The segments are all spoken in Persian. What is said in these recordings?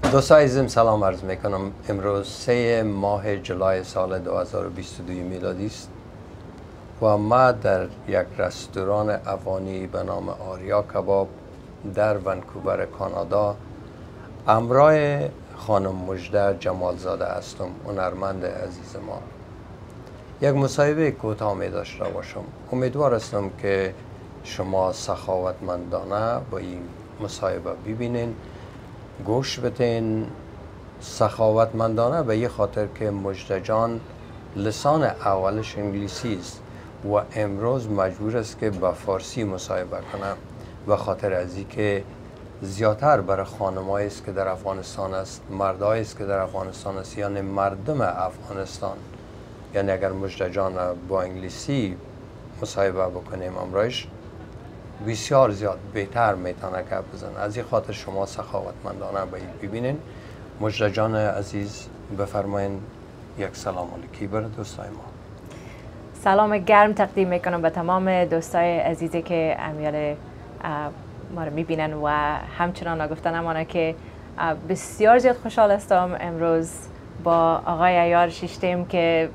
دوستان عزیزم سلام عرض میکنم. امروز 3 ماه جولای سال 2022 میلادی است و ما در یک رستوران افغانی به نام آریا کباب در ونکوور کانادا همراه خانم مژده جمالزاده هستم، هنرمند عزیز ما. یک مصاحبه کوتاه می داشته باشم. امیدوار هستم که شما سخاوتمندانه با این مصاحبه ببینین، گوش بدین. سخاوتمندانه به یه خاطر که مژده جان لسان اولش انگلیسی است و امروز مجبور است که به فارسی مصاحبه کنه و خاطر از این که زیادتر برای خانمایی است که در افغانستان است، مردایی است که در افغانستان است، یعنی مردم افغانستان. یعنی اگر مژده جان با انگلیسی مصاحبه بکنیم امروز بسیار زیاد بهتر میتونه که بزنه. از این خاطر شما سخاوتمندانه به این ببینین. مژده جان عزیز بفرمایین یک سلام علیکی بر دوستای ما. سلام گرم تقدیم میکنم به تمام دوستای عزیزی که امیال ما رو میبینن و همچنان نگفتن امانه که بسیار زیاد خوشحال هستم امروز با آقای عیار شیشتیم که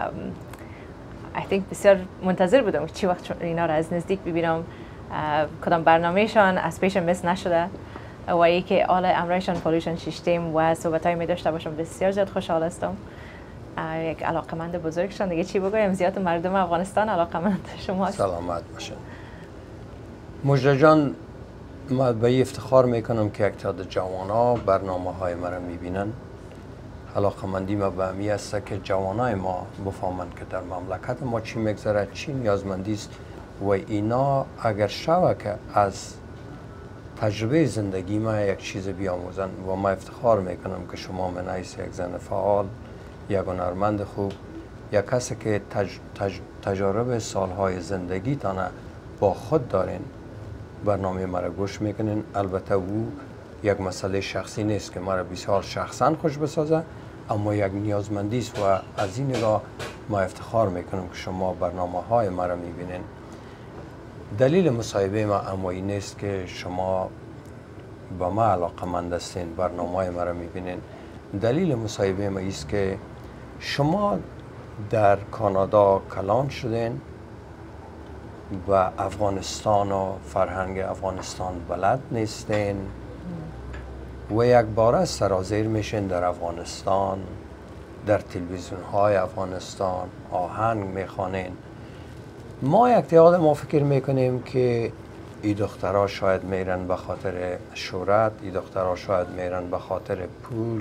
I think بسیار منتظر بودم که چی وقت اینا رو از نزدیک ببینم، کدام برنامهشان از پیش مس نشده و ای که آل امرایشان پولوشن شیشتیم و صحبتایی می داشته باشم. بسیار زیاد خوشحال هستم. یک علاقمند بزرگشان، دیگه چی بگویم، زیاد مردم افغانستان علاقمند شما. سلامت باشین. مژده جان، ما به افتخار میکنم که یک تعداد جوانا برنامه های مرا میبینن. علاقمندی ما به همی است که جوانای ما بفهمند که در مملکت ما چی میگذره، چی نیازمندی است و اینا اگر شوه که از تجربه زندگی ما یک چیز بیاموزن. و ما افتخار میکنم که شما من حیث یک زن فعال، یک هنرمند خوب، یک کسی که تجارب سالهای زندگی تانه با خود دارین برنامه مرا گوش میکنین. البته او یک مسئله شخصی نیست که مرا بسیار شخصا خوش بسازه، اما یک نیازمندی است و از این نگاه ما افتخار میکنم که شما برنامه های مرا میبینین. دلیل مصاحبه ما اما این نیست که شما با ما علاقمند هستین، برنامه های مرا میبینین. دلیل مصاحبه ما است که شما در کانادا کلان شدین و افغانستان و فرهنگ افغانستان بلد نیستین و یک بار سرازیر میشین در افغانستان، در تلویزیون های افغانستان آهنگ میخوانین. ما یک تعداد ما فکر میکنیم که این دخترها شاید میرن به خاطر شهرت، این دخترها شاید میرن به خاطر پول،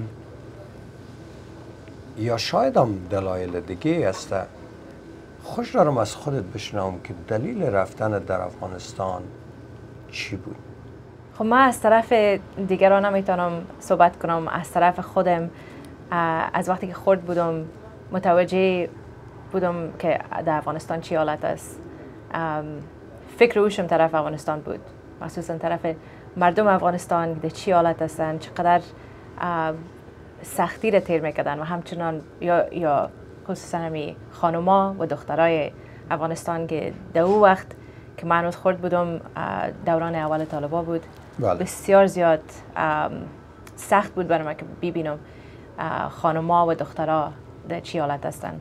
یا شاید هم دلایل دیگه است. خوش دارم از خودت بشنوم که دلیل رفتن در افغانستان چی بود؟ خب من از طرف دیگران نمیتونم صحبت کنم، از طرف خودم از وقتی که خرد بودم متوجه بودم که در افغانستان چی حالت است. فکر روشم طرف افغانستان بود، مخصوصا طرف مردم افغانستان در چی حالت هستن، چقدر سختی را تیر میکردن و همچنان یا خصوصا همی خانوما و دخترای افغانستان که در او وقت که من هنوز خرد بودم دوران اول طالبا بود. بله. بسیار زیاد سخت بود برای من که ببینم خانوما و دخترها در چی حالت هستن.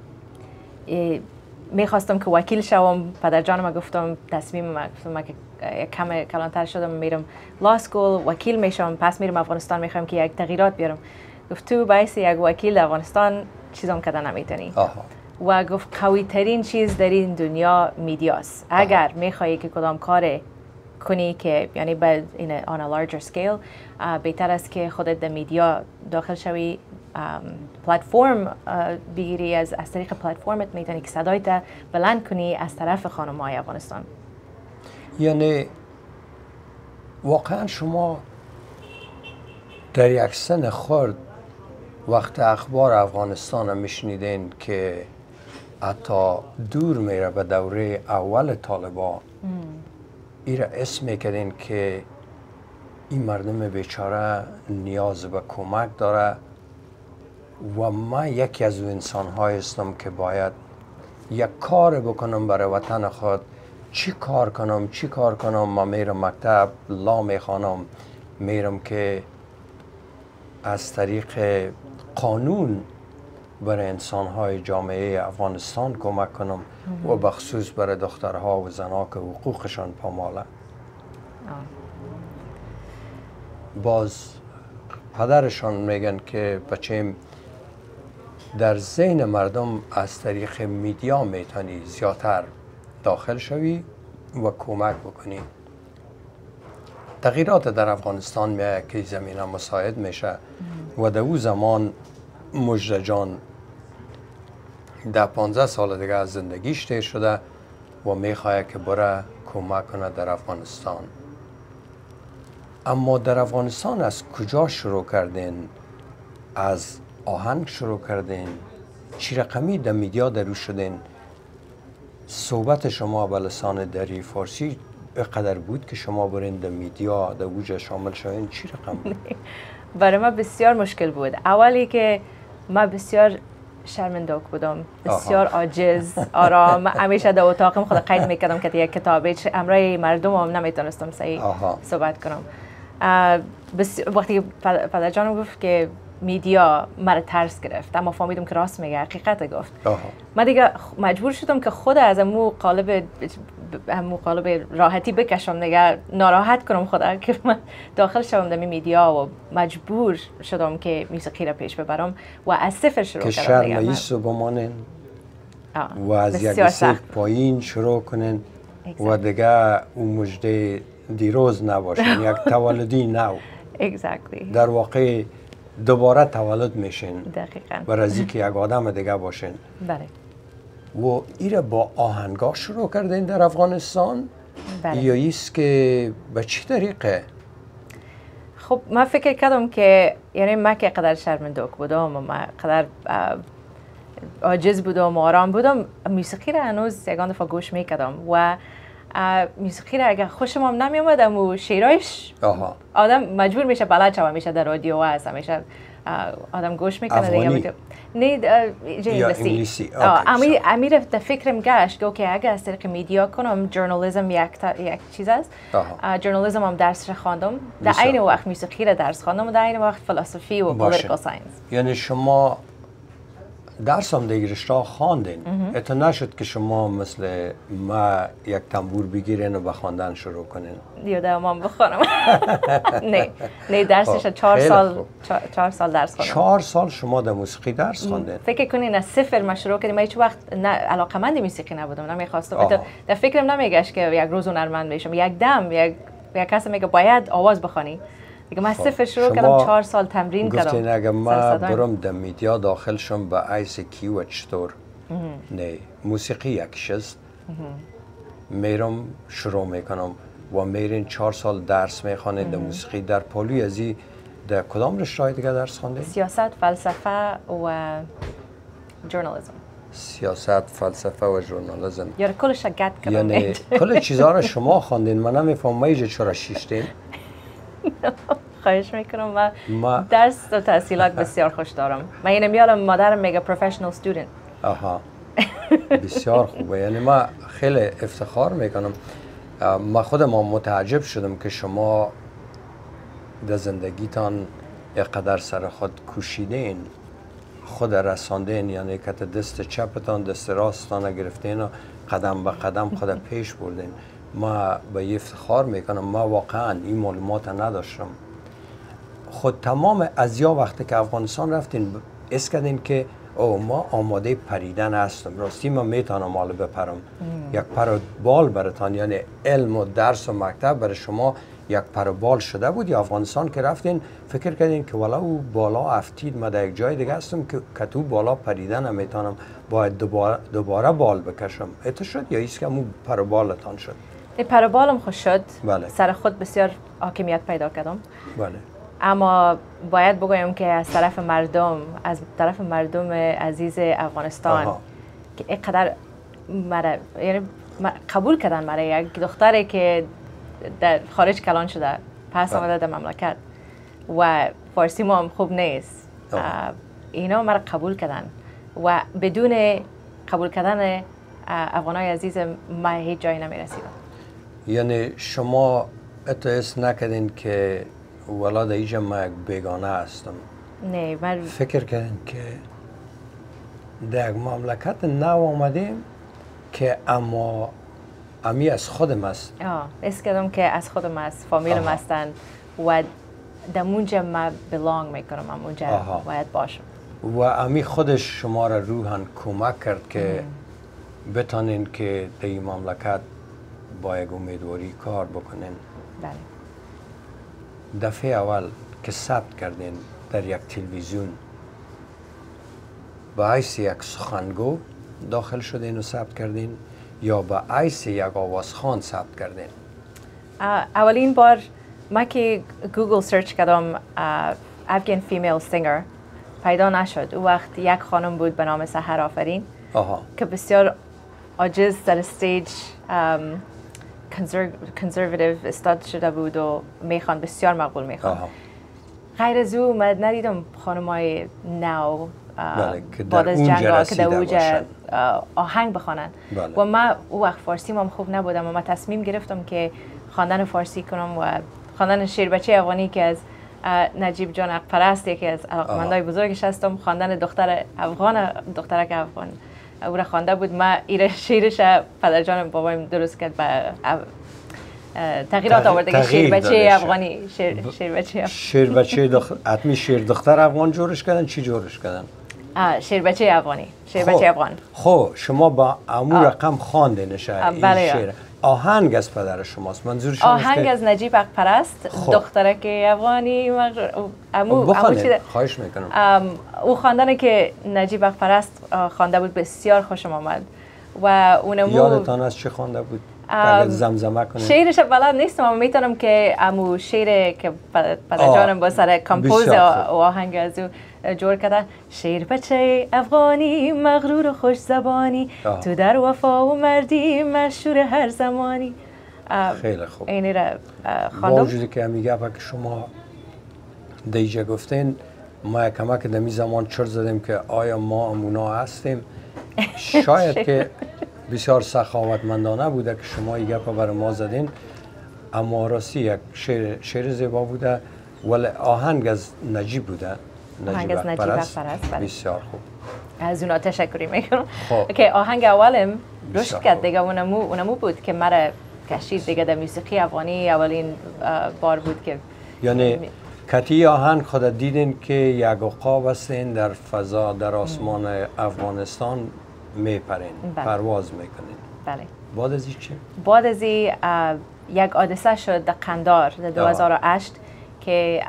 میخواستم که وکیل شوم. پدر جانم گفتم تصمیم من که کم کلانتر شدم میرم لا سکول وکیل میشم، پس میرم افغانستان میخوام که یک تغییرات بیارم. گفت تو باعث یک وکیل در افغانستان چیزام کردن نمیتونی. و گفت قوی ترین چیز در این دنیا میدیاست. اگر میخوایی که کدام کار کنی که یعنی به این on a larger scale بهتر است که خودت در میدیا داخل شوی، پلتفرم بگیری، از طریق پلتفرمت میتونی که صدایت بلند کنی از طرف خانم‌های افغانستان. یعنی واقعا شما در یک سن خرد وقت اخبار افغانستان رو میشنیدین که حتی دور میره به دوره اول طالبا، ایره اسم میکردین که این مردم بیچاره نیاز به کمک داره و من یکی از اون انسان های هستم که باید یک کار بکنم برای وطن خود. چی کار کنم؟ من میرم مکتب لا میخوانم، میرم که از طریق قانون برای انسان‌های جامعه افغانستان کمک کنم و بخصوص برای دخترها و زنها که حقوقشان پاماله. باز پدرشان میگن که بچه‌م در ذهن مردم از طریق میدیا میتونی زیادتر داخل شوی و کمک بکنی. تغییرات در افغانستان میاد که زمینه مساعد میشه و در او زمان مژده جان 15 سال دیگه از زندگیش تیر شده و میخواد که بره کمک کنه در افغانستان. اما در افغانستان از کجا شروع کردین؟ از آهنگ شروع کردین؟ چی رقمی در میدیا درو شدین؟ صحبت شما به لسان دری فارسی قدر بود که شما برین در میدیا در اوج شامل شوین؟ چی رقم؟ برای ما بسیار مشکل بود. اولی که ما بسیار شرمنده بودم، بسیار عاجز، آرام. همیشه در اتاقم خود قید میکردم که یک کتاب امرای مردم هم نمیتونستم صحیح صحبت کنم. وقتی پدر جانم گفت که میدیا مرا ترس گرفت، اما فهمیدم که راست میگه، حقیقت گفت. من دیگه مجبور شدم که خود از امو قالب راحتی بکشم دیگه، ناراحت کنم خدا که من داخل شدم در میدیا و مجبور شدم که موسیقی را پیش ببرم و از صفر شروع کردم. که شرماییست رو بمانین و از یک سیک پایین شروع کنین و دیگه اون مژده دیروز نباشین، یک تولدی نو. در واقع دوباره تولد میشین. دقیقاً. برای از اینکه یک آدم دیگه باشین. بله. و ایره با آهنگاه شروع کردین در افغانستان؟ بله. یا ایست که به چی طریقه؟ خب من فکر کردم که یعنی من که قدر شرمنده بودم و من قدر عاجز بودم و آرام بودم، موسیقی را هنوز یگان دفعه گوش میکردم و موسیقی را اگر خوشم هم نمی اومدم و شعرهایش آدم مجبور میشه بلد شوه، میشه در رادیو هست، همیشه آدم گوش میکنه. افغانی؟ نه یا انگلیسی. امیر در فکرم گشت که اگر از طریق میدیا کنم، ژورنالیسم یک چیز است. ژورنالیسم هم درس خواندم، در عین وقت موسیقی را درس خواندم و در عین وقت فلسفی و پولیتیکال ساینس. یعنی شما درس هم دیگه رشته خواندین. اتو نشد که شما مثل ما یک تنبور بگیرین و بخواندن شروع کنین؟ یادم هم بخونم. نه درسش 4 سال درس خوندم. 4 سال شما در موسیقی درس خواندین؟ فکر کنین از صفر ما شروع کردیم. من هیچ وقت علاقه‌مند موسیقی نبودم، نمیخواستم. در فکرم نمیگشت که یک روز هنرمند بشم. یک دم یک کسی میگه باید آواز بخوانی. دیگه من صفر شروع کردم، 4 سال تمرین کردم. گفتین اگه من برم در میدیا داخل شم به ایس کیو چطور؟ نه، موسیقی یکیش است. میرم شروع میکنم و میرین 4 سال درس میخوانید در موسیقی. در پالوی ازی در کدام رشته دیگه درس خواندید؟ سیاست، فلسفه و ژورنالیسم. سیاست، فلسفه و ژورنالیسم. یعنی کلش گت کردم. یعنی کل چیزها رو شما خواندین. من نمیفهمم ایجا چرا شیشتین؟ خواهش میکنم. من درس و تحصیلات بسیار خوش دارم. من اینو میارم، مادرم میگه پروفشنال استودنت. بسیار خوبه. یعنی من خیلی افتخار میکنم. من خودم متعجب شدم که شما در زندگیتان یقدر سر خود کوشیدین، خود رساندین، یعنی که دست چپتان دست راستان گرفتین و قدم به قدم خود پیش بردین. ما به افتخار میکنم. ما واقعا این معلومات نداشتم. خود تمام ازیا وقتی که افغانستان رفتین اسکدین که ما آماده پریدن هستم. راستی من میتونم حالا بپرم. یک پر بال براتان، یعنی علم و درس و مکتب برای شما یک پر بال شده بود؟ یا افغانستان که رفتین فکر کردین که والا او بالا افتید، ما در یک جای دیگه هستم که تو بالا پریدن نمیتونم، باید دوباره بال بکشم؟ ایت شد یا ایست که مو پر بالتان شد؟ پر بالم خوش شد. بله. سر خود بسیار حاکمیت پیدا کردم. بله. اما باید بگویم که از طرف مردم عزیز افغانستان که اینقدر یعنی قبول کردن مرا، یک دختری که در خارج کلان شده پس آمده در مملکت و فارسی ما هم خوب نیست، اینا مرا قبول کردن و بدون قبول کردن افغانای عزیز ما هیچ جایی نمی رسیدم. یعنی شما اتویست نکردین که ولا در اینجا ما یک بیگانه هستم. نه من فکر کردیم که در یک مملکت نو آمدیم که اما امی از خودم است. اس کردم که از خودم است، فامیلم هستن و در اونجا ما بلانگ میکنم، اونجا باید باشم. و امی خودش شما را روحاً کمک کرد که بتانین که در این مملکت با یک امیدواری کار بکنین. بله. دفعه اول که ثبت کردین در یک تلویزیون با حیث یک سخنگو داخل شدین و ثبت کردین یا با حیث یک آوازخوان ثبت کردین؟ اولین بار ما که گوگل سرچ کردم افغان فیمیل سینگر پیدا نشد. او وقت یک خانم بود به نام سحر آفرین که بسیار عاجز در استیج کنزرواتیو استاد شده بود و میخوان بسیار مقبول میخوان. غیر از او من ندیدم خانمای نو بعد از جنگ که در اوج آهنگ بخوانن. و من او وقت فارسی هم خوب نبودم و من تصمیم گرفتم که خواندن فارسی کنم و خواندن شعر بچه افغانی که از نجیب جان حق‌پرست یکی از علاقمندای بزرگش هستم، خواندن دختر افغان، دخترک افغان او را خوانده بود. من ایره شعرش پدر جان بابایم درست کرد با تغییرات آورده که شعر بچه افغانی شعر بچه حتمی شعر دختر افغان جورش کردن. چی جورش کردن؟ شعر بچه افغانی، شعر بچه افغان. خب شما با امو رقم خواندین شعر. آهنگ از پدر شماست؟ منظور شما آهنگ از نجیب حق‌پرست، دخترک افغانی. بخوانید، خواهش میکنم. او خواندن که نجیب حق‌پرست خوانده بود بسیار خوشم آمد و اونمو یادتان از چه خوانده بود؟ زمزمه کنید. شعرش بلد نیستم اما میتونم که امو شعر که پدر جانم با سر کمپوز و آهنگ از او جور کرده. شعر بچه افغانی مغرور و خوش زبانی، تو در وفا و مردی مشهور هر زمانی. خیلی خوب. اینی را خواندم. با وجودی که همی گفت که شما دیجا گفتین ما کمک دمی زمان چرت زدیم که آیا ما امونا هستیم. شاید که بسیار سخاوتمندانه بوده که شما این گپ برای ما زدین، اما راستی یک شعر زیبا بوده ولی آهنگ از نجیب بوده. آهنگ از نجیب حق‌پرست. بسیار خوب. از اونا تشکری میکنم که آهنگ اولم رشد کرد دیگه. اونمو بود که مرا کشید دیگه در موسیقی افغانی. اولین بار بود که یعنی کتی آهنگ خود دیدین که یک عقاب هستین در فضا در آسمان افغانستان میپرین، پرواز میکنین. بله. بعد از این چه؟ بعد از این یک حادثه شد در قندار در 2008 که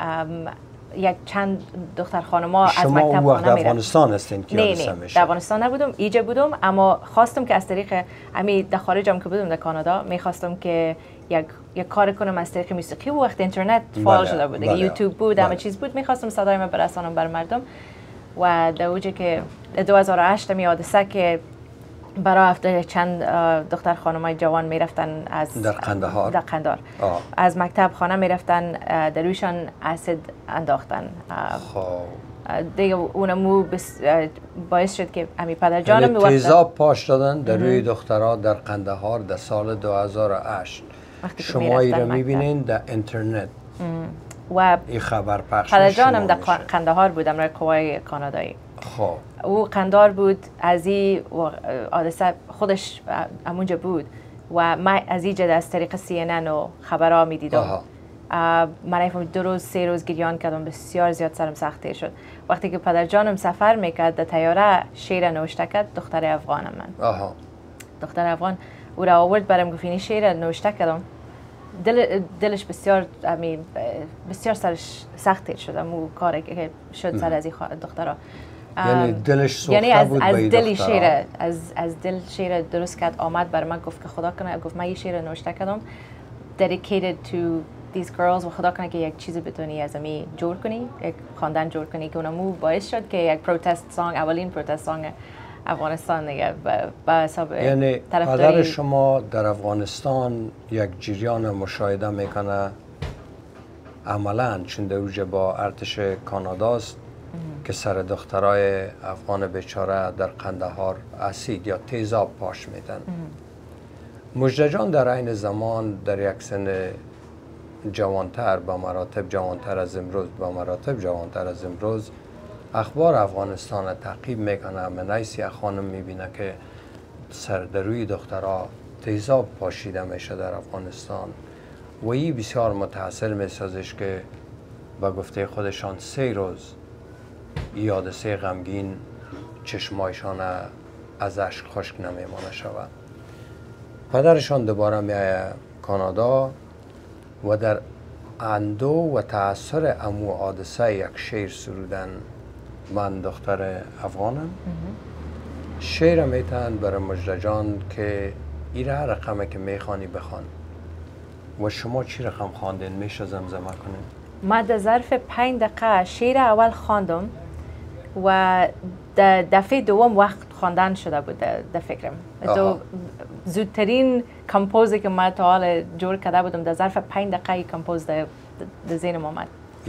یک چند دختر خانما از مکتب خانه میرن. شما در افغانستان هستین که حادثه میشه؟ در افغانستان نبودم، ایجا بودم، اما خواستم که از طریق امی در خارجم که بودم در کانادا میخواستم که یک کار کنم از طریق موسیقی. و وقت اینترنت فعال شده بود، یوتیوب بود، همه چیز بود، میخواستم صدای من برسانم بر مردم. و در اوجه که 2008 می حادثه که برای هفته چند دختر خانمای جوان میرفتن از در قندهار از مکتب خانه میرفتن، در رویشان اسید انداختن. دیگه اونمو باعث شد که امی پدر جانم تیزاب پاش دادن در روی دخترها در قندهار در سال 2008. شما ای را میبینین در اینترنت و این خبر پخش پدر جانم در قندهار بودم در قوای کانادایی. خب او قندار بود، از این حادثه خودش همونجا بود و من از اینجا از طریق CNN و خبرها می دیدم. من ایفم 2 روز 3 روز گریان کردم، بسیار زیاد سرم سخته شد. وقتی که پدر جانم سفر میکرد در طیاره شعر نوشته کرد، دختر افغانم من. دختر افغان او را آورد برام گفت این شعر نوشته کردم. دلش بسیار سرش سخت شد. امو کاری که شد سر از این دخترها. یعنی دلش سوخته بود به این دخترها. از دل شعر درست کرد، آمد بر من گفت که خدا کنه، گفت من یه شعر نوشته کردم dedicated to these girls و خدا کنه که یک چیز بتونی از امی جور کنی، یک خواندن جور کنی که اونمو باعث شد که یک پروتست سانگ، اولین پروتست سانگ افغانستان دیگه با حساب یعنی پدر شما در افغانستان یک جریان مشاهده میکنه عملاً، چون در اوج با ارتش کاناداست که سر دخترای افغان بیچاره در قندهار اسید یا تیزاب پاش میدن. مژده جان در این زمان در یک سن جوانتر، به مراتب جوانتر از امروز، به مراتب جوانتر از امروز اخبار افغانستان را تعقیب میکنه. من ایسی یک خانم میبینه که سردروی دخترها تیزاب پاشیده میشه در افغانستان و این بسیار متاثر میسازش که به گفته خودشان 3 روز حادثه غمگین چشمایشان از اشک خشک نمیمانه شود. پدرشان دوباره میایه کانادا و در اندو و تأثیر امو حادثه یک شعر سرودن. من دختر افغانم. شعر میتن برای مجده جان که ایره هر رقمه که میخوانی بخوان. و شما چی رقم خواندین؟ میشه زمزمه کنین؟ ما در ظرف 5 دقیقه شعر اول خواندم و دفعه دوم وقت خواندن شده بود در فکرم. زودترین کمپوزی که ما تا حال جور کرده بودم در ظرف 5 دقیقه کمپوز در ذهنم آمد.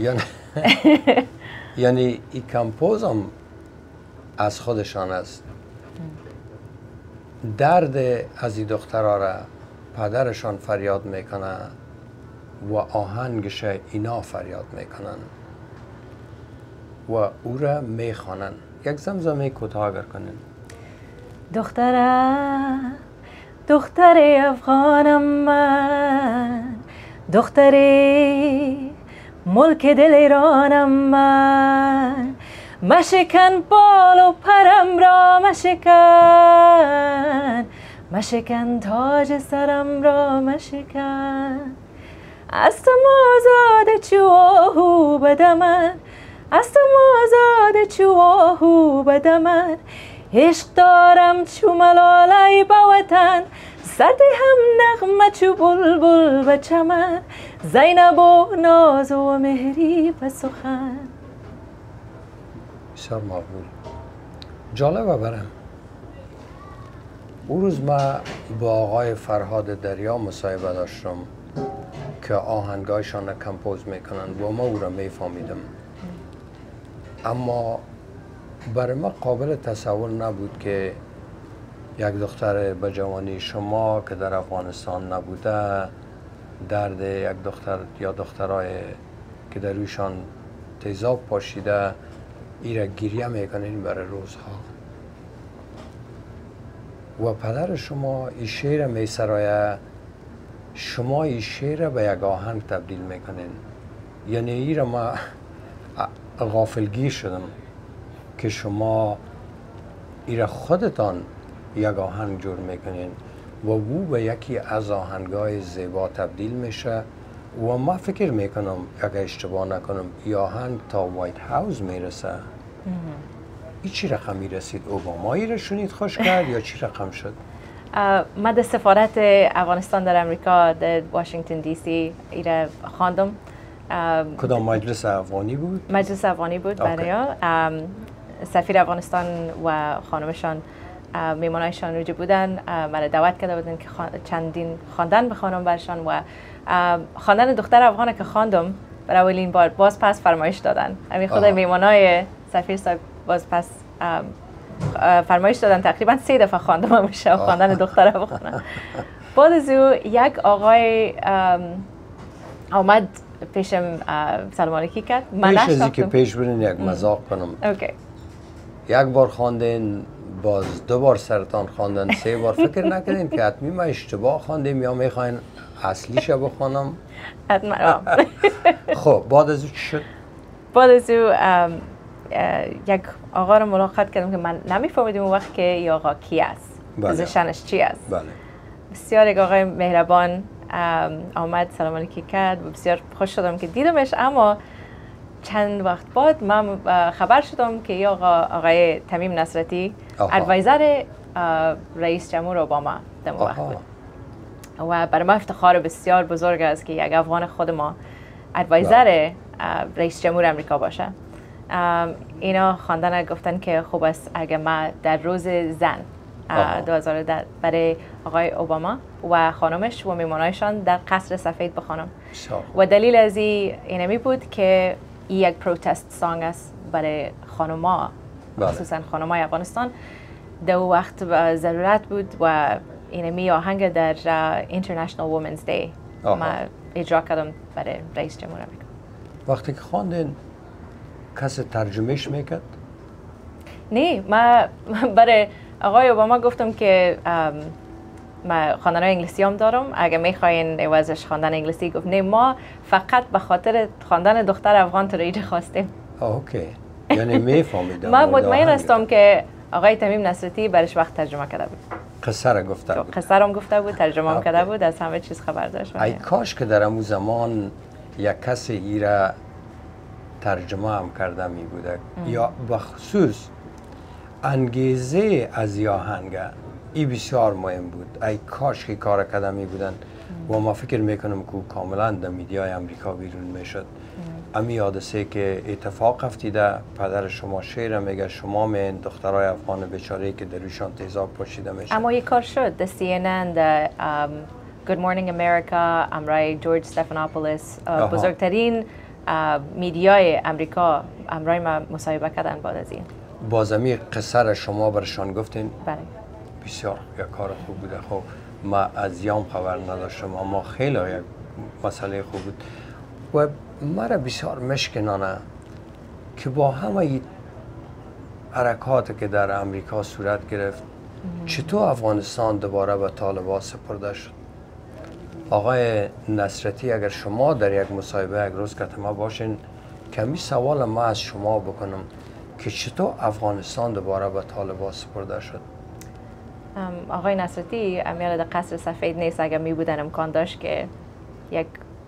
یعنی این کمپوز هم از خودشان است. درد از این دخترها را پدرشان فریاد میکنه و آهنگش اینا فریاد میکنن و او را میخوانن. یک زمزمه کوتاه اگر کنین. دختر افغانم من، دختر ملک دل ایرانم من، مشکن بال و پرم را مشکن، مشکن تاج سرم را مشکن، از تو آزاد چو آهو بدمن، از تو آزاد چو آهو بدمن، عشق دارم چو ملالای به وطن، زده هم نغمه چو بلبل به چمن، زینب و ناز و مهری به سخن. بسیار مقبول. جالبه برم. او روز ما با آقای فرهاد دریا مصاحبه داشتم که آهنگایشان را کمپوز میکنن و ما او را میفهمیدم، اما برای ما قابل تصور نبود که یک دختر به جوانی شما که در افغانستان نبوده درد یک دختر یا دخترای که در رویشان تیزاب پاشیده ای را گریه میکنین برای روزها. و پدر شما این شعر میسرایه، شما این شعر به یک آهنگ تبدیل میکنین. یعنی ای را ما غافلگیر شدم که شما ای را خودتان یک آهنگ جور میکنین و او به یکی از آهنگای زیبا تبدیل میشه. و ما فکر میکنم اگه اشتباه نکنم این آهنگ تا وایت هاوس میرسه. این چی رقم میرسید؟ اوبامایی را شنید خوش کرد یا چی رقم شد؟ ما در سفارت افغانستان در امریکا در واشنگتن دی سی ایره خواندم. کدام مجلس افغانی بود؟ مجلس افغانی بود برای سفیر افغانستان و خانمشان میمانایشان روجه بودن. مرا دعوت کرده بودن که چندین خواندن بخوانم برشان و خواندن دختر افغانه که خواندم برای اولین بار باز پس فرمایش دادن. همین خود میمانای سفیر صاحب باز پس فرمایش دادن. تقریبا 3 دفعه خواندم همیشه خواندن دختر افغانه. بعد از او یک آقای آمد پیشم سلام علیکی کرد. من پیش ازی که پیش برین یک مزاق کنم. اوکی. یک بار خواندین، باز 2 بار سرتان خواندن، 3 بار فکر نکردین که حتمی ما اشتباه خواندیم یا میخواین اصلیش بخوانم؟ حتما. خب بعد از او چی شد؟ بعد از او یک آقا رو ملاقات کردم که من نمیفهمیدم اون وقت که این آقا کی است، پوزیشنش چی است. بله. بسیار یک آقای مهربان آمد سلام علیکی کرد و بسیار خوش شدم که دیدمش. اما چند وقت بعد من خبر شدم که این آقای تمیم نصرتی ادوایزر رئیس جمهور اوباما در اون وقت بود و برای ما افتخار بسیار بزرگ است که یک افغان خود ما ادوایزر رئیس جمهور امریکا باشه. اینا خواندن گفتن که خوب است اگه ما در روز زن 2010 برای آقای اوباما و خانمش و میمانایشان در قصر سفید بخوانم. و دلیل از اینمی بود که این یک پروتست سانگ است برای خانم‌ها، خصوصا خانم‌های افغانستان. در وقت ضرورت بود و اینمی آهنگ در International Women's Day ما اجرا کردم برای رئیس جمهور آمریکا. وقتی که خواندین کسی ترجمهش میکرد؟ نه، ما برای آقای اوباما گفتم که ما خواندن انگلیسی هم دارم، اگه میخواین عوضش خواندن انگلیسی. گفت نه، ما فقط به خاطر خواندن دختر افغان تو اینجا خواستیم. اوکی، یعنی میفهمیدم. ما مطمئن هستم که آقای تمیم نصرتی برش وقت ترجمه کرده بود. قصه را گفته بود. قصه را گفته بود، ترجمه هم کرده بود، از همه چیز خبر داشت. ای کاش که در اون زمان یک کسی ای را ترجمه هم کرده می بوده. یا بخصوص انگیزه از آهنگ ای بسیار مهم بود. ای کاش که کار کرده می بودن و ما فکر میکنم که کاملا در میدیای امریکا بیرون میشد. امی حادثه که اتفاق افتیده، پدر شما شعر میگه، شما من دخترای افغان بیچاره که در روشان تیزاب پاشیده میشه. اما یک کار شد، در CNN، در Good Morning America، امرای جورج استفانوپولیس، بزرگترین میدیای امریکا امرای ما مصاحبه کردن بعد از این. بازمی قصه را شما برشان گفتین؟ بله. بسیار یک کار خوب بوده. خب ما از یام خبر نداشتم، اما خیلی یک مسئله خوب بود و مرا بسیار مشکنانه که با همه حرکاتی که در امریکا صورت گرفت چطور افغانستان دوباره به طالبان سپرده شد. آقای نصرتی، اگر شما در یک مصاحبه یک روز که ما باشین، کمی سوال ما از شما بکنم که چطور افغانستان دوباره به طالبان سپرده شد. آقای نصرتی امیال در قصر سفید نیست. اگر می بودن امکان داشت که یک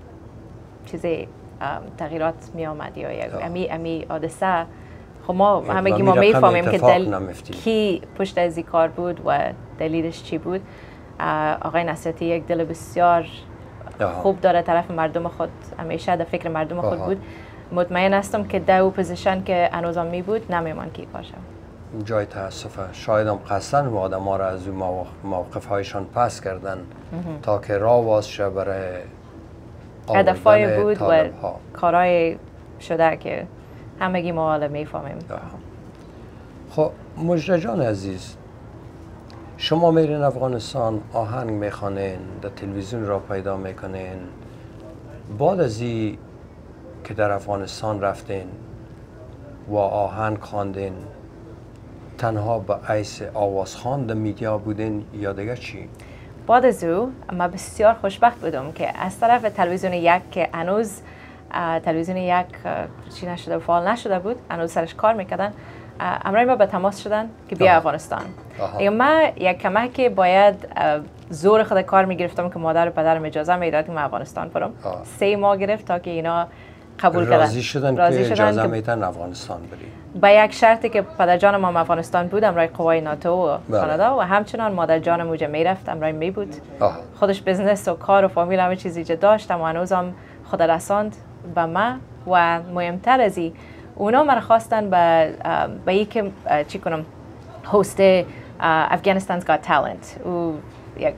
چیزی تغییرات می آمد یا یک امی حادثه، خب ما همگی ما میفهمیم که کی پشت از این کار بود و دلیلش چی بود. آقای نصرتی یک دل بسیار خوب داره طرف مردم خود، همیشه در فکر مردم خود بود. مطمئن هستم که در او پوزیشن که هنوزم می بود نمیمان که کار شد. جای تاسفه، شاید هم قصدن و آدم ها را از اون موقف هایشان پس کردن تا که راه باز شه برای هدفای بود و کارهای شده که همگی ما حالا میفهمیم. خب مجده جان عزیز، شما میرین افغانستان، آهنگ میخوانین، در تلویزیون را پیدا میکنین. بعد از این که در افغانستان رفتین و آهنگ خواندین، تنها به حیث آوازخوان در میدیا بودین یا دیگه چی؟ بعد از او ما بسیار خوشبخت بودم که از طرف تلویزیون یک که هنوز تلویزیون یک چی نشده و فعال نشده بود، هنوز سرش کار میکردن، امرای ما به تماس شدن که بیا افغانستان. ما یک کمک باید زور خود کار میگرفتم که مادر و پدرم اجازه میداد که من افغانستان برم. 3 ماه گرفت تا که اینا قبول کردن. راضی شدن که اجازه میتن افغانستان بری. با یک شرطی که پدر جانم هم افغانستان بود، امرای قوای ناتو و کانادا، و همچنان مادر جانم اونجا میرفت، امرای می بود. خودش بزنس و کار و فامیل همه چیزی اینجا داشت، اما هنوزم خود رساند به من. و مهمتر از این، اونا من خواستن به این که چی کنم، هست افغانستان's Got Talent، او یک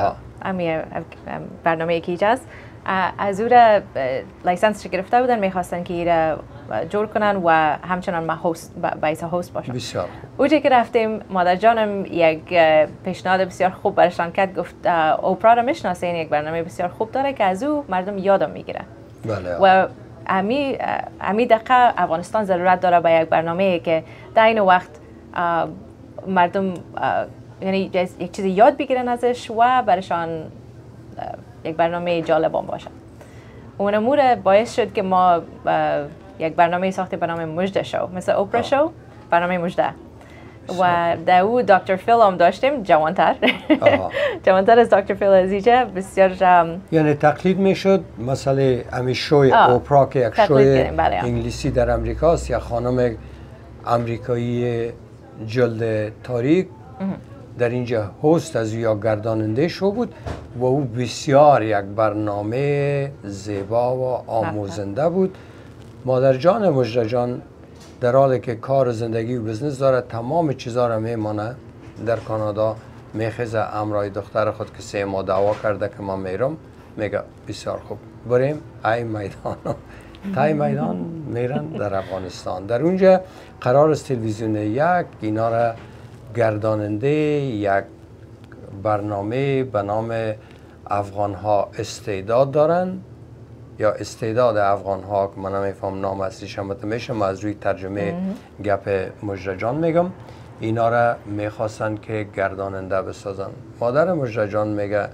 برنامه که ایجاز از او را لایسنس گرفته بودن، میخواستن که این را جور کنن و همچنان من باعث هست باشم. بسیار اونجا که رفتیم، مادر جانم یک پیشنهاد بسیار خوب برشان کرد. گفت اوپرا را میشناسه، این یک برنامه بسیار خوب داره که از او مردم یادم میگیره. بله. و امی دقیقه افغانستان ضرورت داره به یک برنامه که در این وقت مردم یعنی یک چیزی یاد بگیرن ازش و برشان یک برنامه جالب هم باشه. اون امور باعث شد که ما یک برنامه ساختیم به نام مجده شو، مثل اوپرا شو، برنامه مجده. و در او دکتر فیل هم داشتیم، جوانتر جوانتر از دکتر فیل از اینجا بسیار یعنی تقلید میشد. مثلا امی شوی اوپرا که یک شوی انگلیسی در امریکاست، یا خانم امریکایی جلد تاریک در اینجا هست از یا گرداننده شو بود و او بسیار یک برنامه زیبا و آموزنده بود. مادر جان مجده جان در حالی که کار زندگی و بزنس داره، تمام چیزا را میمانه در کانادا، میخیزه امرای دختر خود که 3 ماه دعوا کرده که من میرم، میگه بسیار خوب بریم ای میدان تای میدان میرن در افغانستان. در اونجا قرار است تلویزیون یک اینا را گرداننده یک برنامه به نام افغان ها استعداد دارن یا استعداد افغان ها که من نمیفهم نام اصلیش هم میشم از روی ترجمه گپ مجری جان میگم، اینا را میخواستن که گرداننده بسازن. مادر مجری جان میگه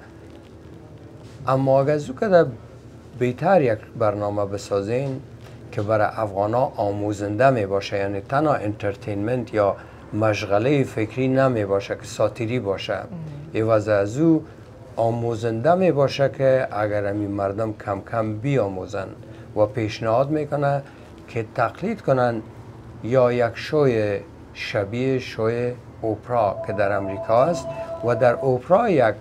اما اگر زو که بهتر یک برنامه بسازین که برای افغان ها آموزنده می باشه، یعنی تنها انترتینمنت یا مشغله فکری نمی باشه که ساتیری باشه، عوض از او آموزنده می باشه که اگر همی مردم کم کم بیاموزن. و پیشنهاد میکنه که تقلید کنن یا یک شوی شبیه شوی اوپرا که در امریکا است و در اوپرا یک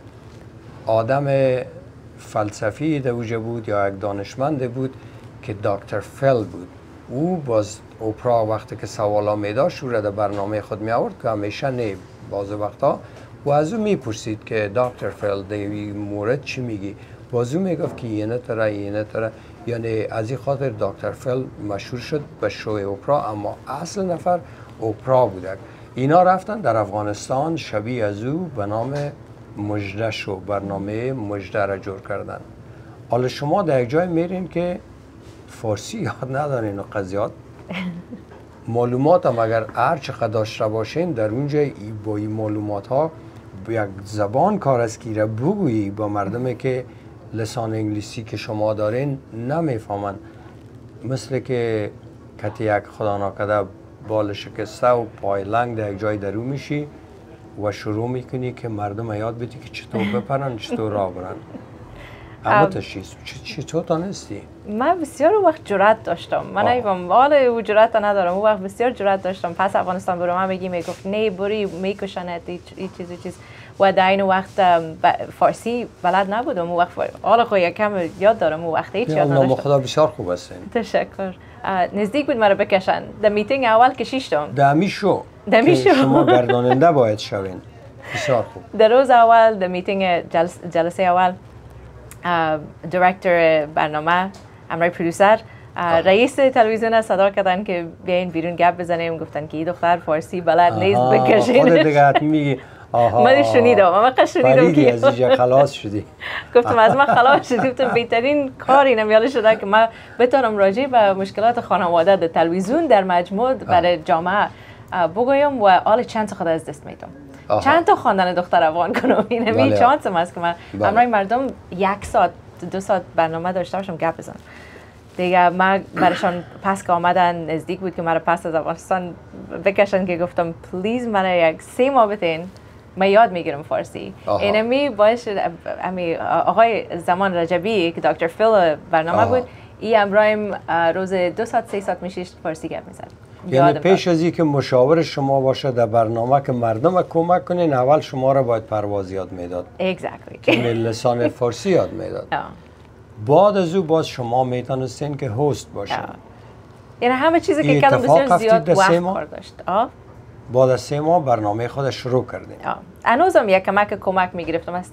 آدم فلسفی در اوجه بود یا یک دانشمند بود که دکتر فل بود. او باز اوپرا وقتی که سوالا میداشت او را در برنامه خود می آورد که همیشه نه بعض وقتا، و از او میپرسید که دکتر فل در این مورد چی میگی، باز او میگفت که اینه تره. یعنی از این خاطر دکتر فل مشهور شد به شوی اوپرا، اما اصل نفر اوپرا بوده. اینا رفتن در افغانستان شبیه از او به نام مجری شو، برنامه مجری را جور کردن. حالا شما در یک جای میرین که فارسی یاد ندارین و قضیات معلومات هم اگر هر چقدر داشته باشین در اونجا با این معلومات ها یک زبان کار از کی را بگویی با مردمی که لسان انگلیسی که شما دارین نمیفهمن. مثل که کتی یک خدا ناکرده بال شکسته و پای لنگ در یک جای درو میشی و شروع میکنی که مردم یاد بدی که چطور بپرن چطور راه برن. اما تشخیص چطور تانستی؟ من بسیار وقت جرأت داشتم. من ایوام حال او جرأت ندارم. اون وقت بسیار جرأت داشتم. پس افغانستان برو من بگی میگفت نه بری میکشنت این چیز و در این وقت فارسی بلد نبودم. اون وقت حالا خو یکم یاد دارم. اون وقت هیچ یاد نداشتم. خدا بسیار خوب هستین. تشکر. نزدیک بود مرا بکشن. در میتینگ اول کشیشتم. دمیشو شما گرداننده باید شوین. بسیار خوب. در روز اول در میتینگ جلسه اول دایرکتور برنامه امرای پرودوسر رئیس تلویزیون صدا کردن که بیاین بیرون گپ بزنیم. گفتن که این دختر فارسی بلد نیست بکشین. خودت دیگه میگی من شنیدم. من شنیدم که از اینجا خلاص شدی. گفتم از من خلاص شدی. گفتم بهترین کار اینم شده که من بتونم راجع به مشکلات خانواده در تلویزیون در مجموع برای جامعه بگویم و حال چند تا خود از دست میدم. چند تا خواندن دختر افغان کنم. اینم چانسم است که من امروز مردم 1 ساعت 2 ساعت برنامه داشته باشم گپ بزنم. دیگه من برایشان پس که آمدن نزدیک بود که مرا پس از افغانستان بکشن که گفتم پلیز مرا یک 3 ماه بتین من یاد میگیرم فارسی. اینمی باعث امی آقای زمان رجبی که دکتر فیل برنامه بود ای امرایم روز 2 ساعت 3 ساعت میشیشت فارسی گپ میزد. یعنی پیش از اینکه مشاور شما باشه در برنامه که مردم کمک کنین اول شما را باید پرواز یاد میداد. که لسان فارسی یاد میداد. بعد از او باز شما میتونستین که هست باشین. یعنی همه چیزی که کردم بسیار زیاد وقت کار داشت. بعد از 3 ماه برنامه خود شروع کردیم. هنوزم یک کمک میگرفتم از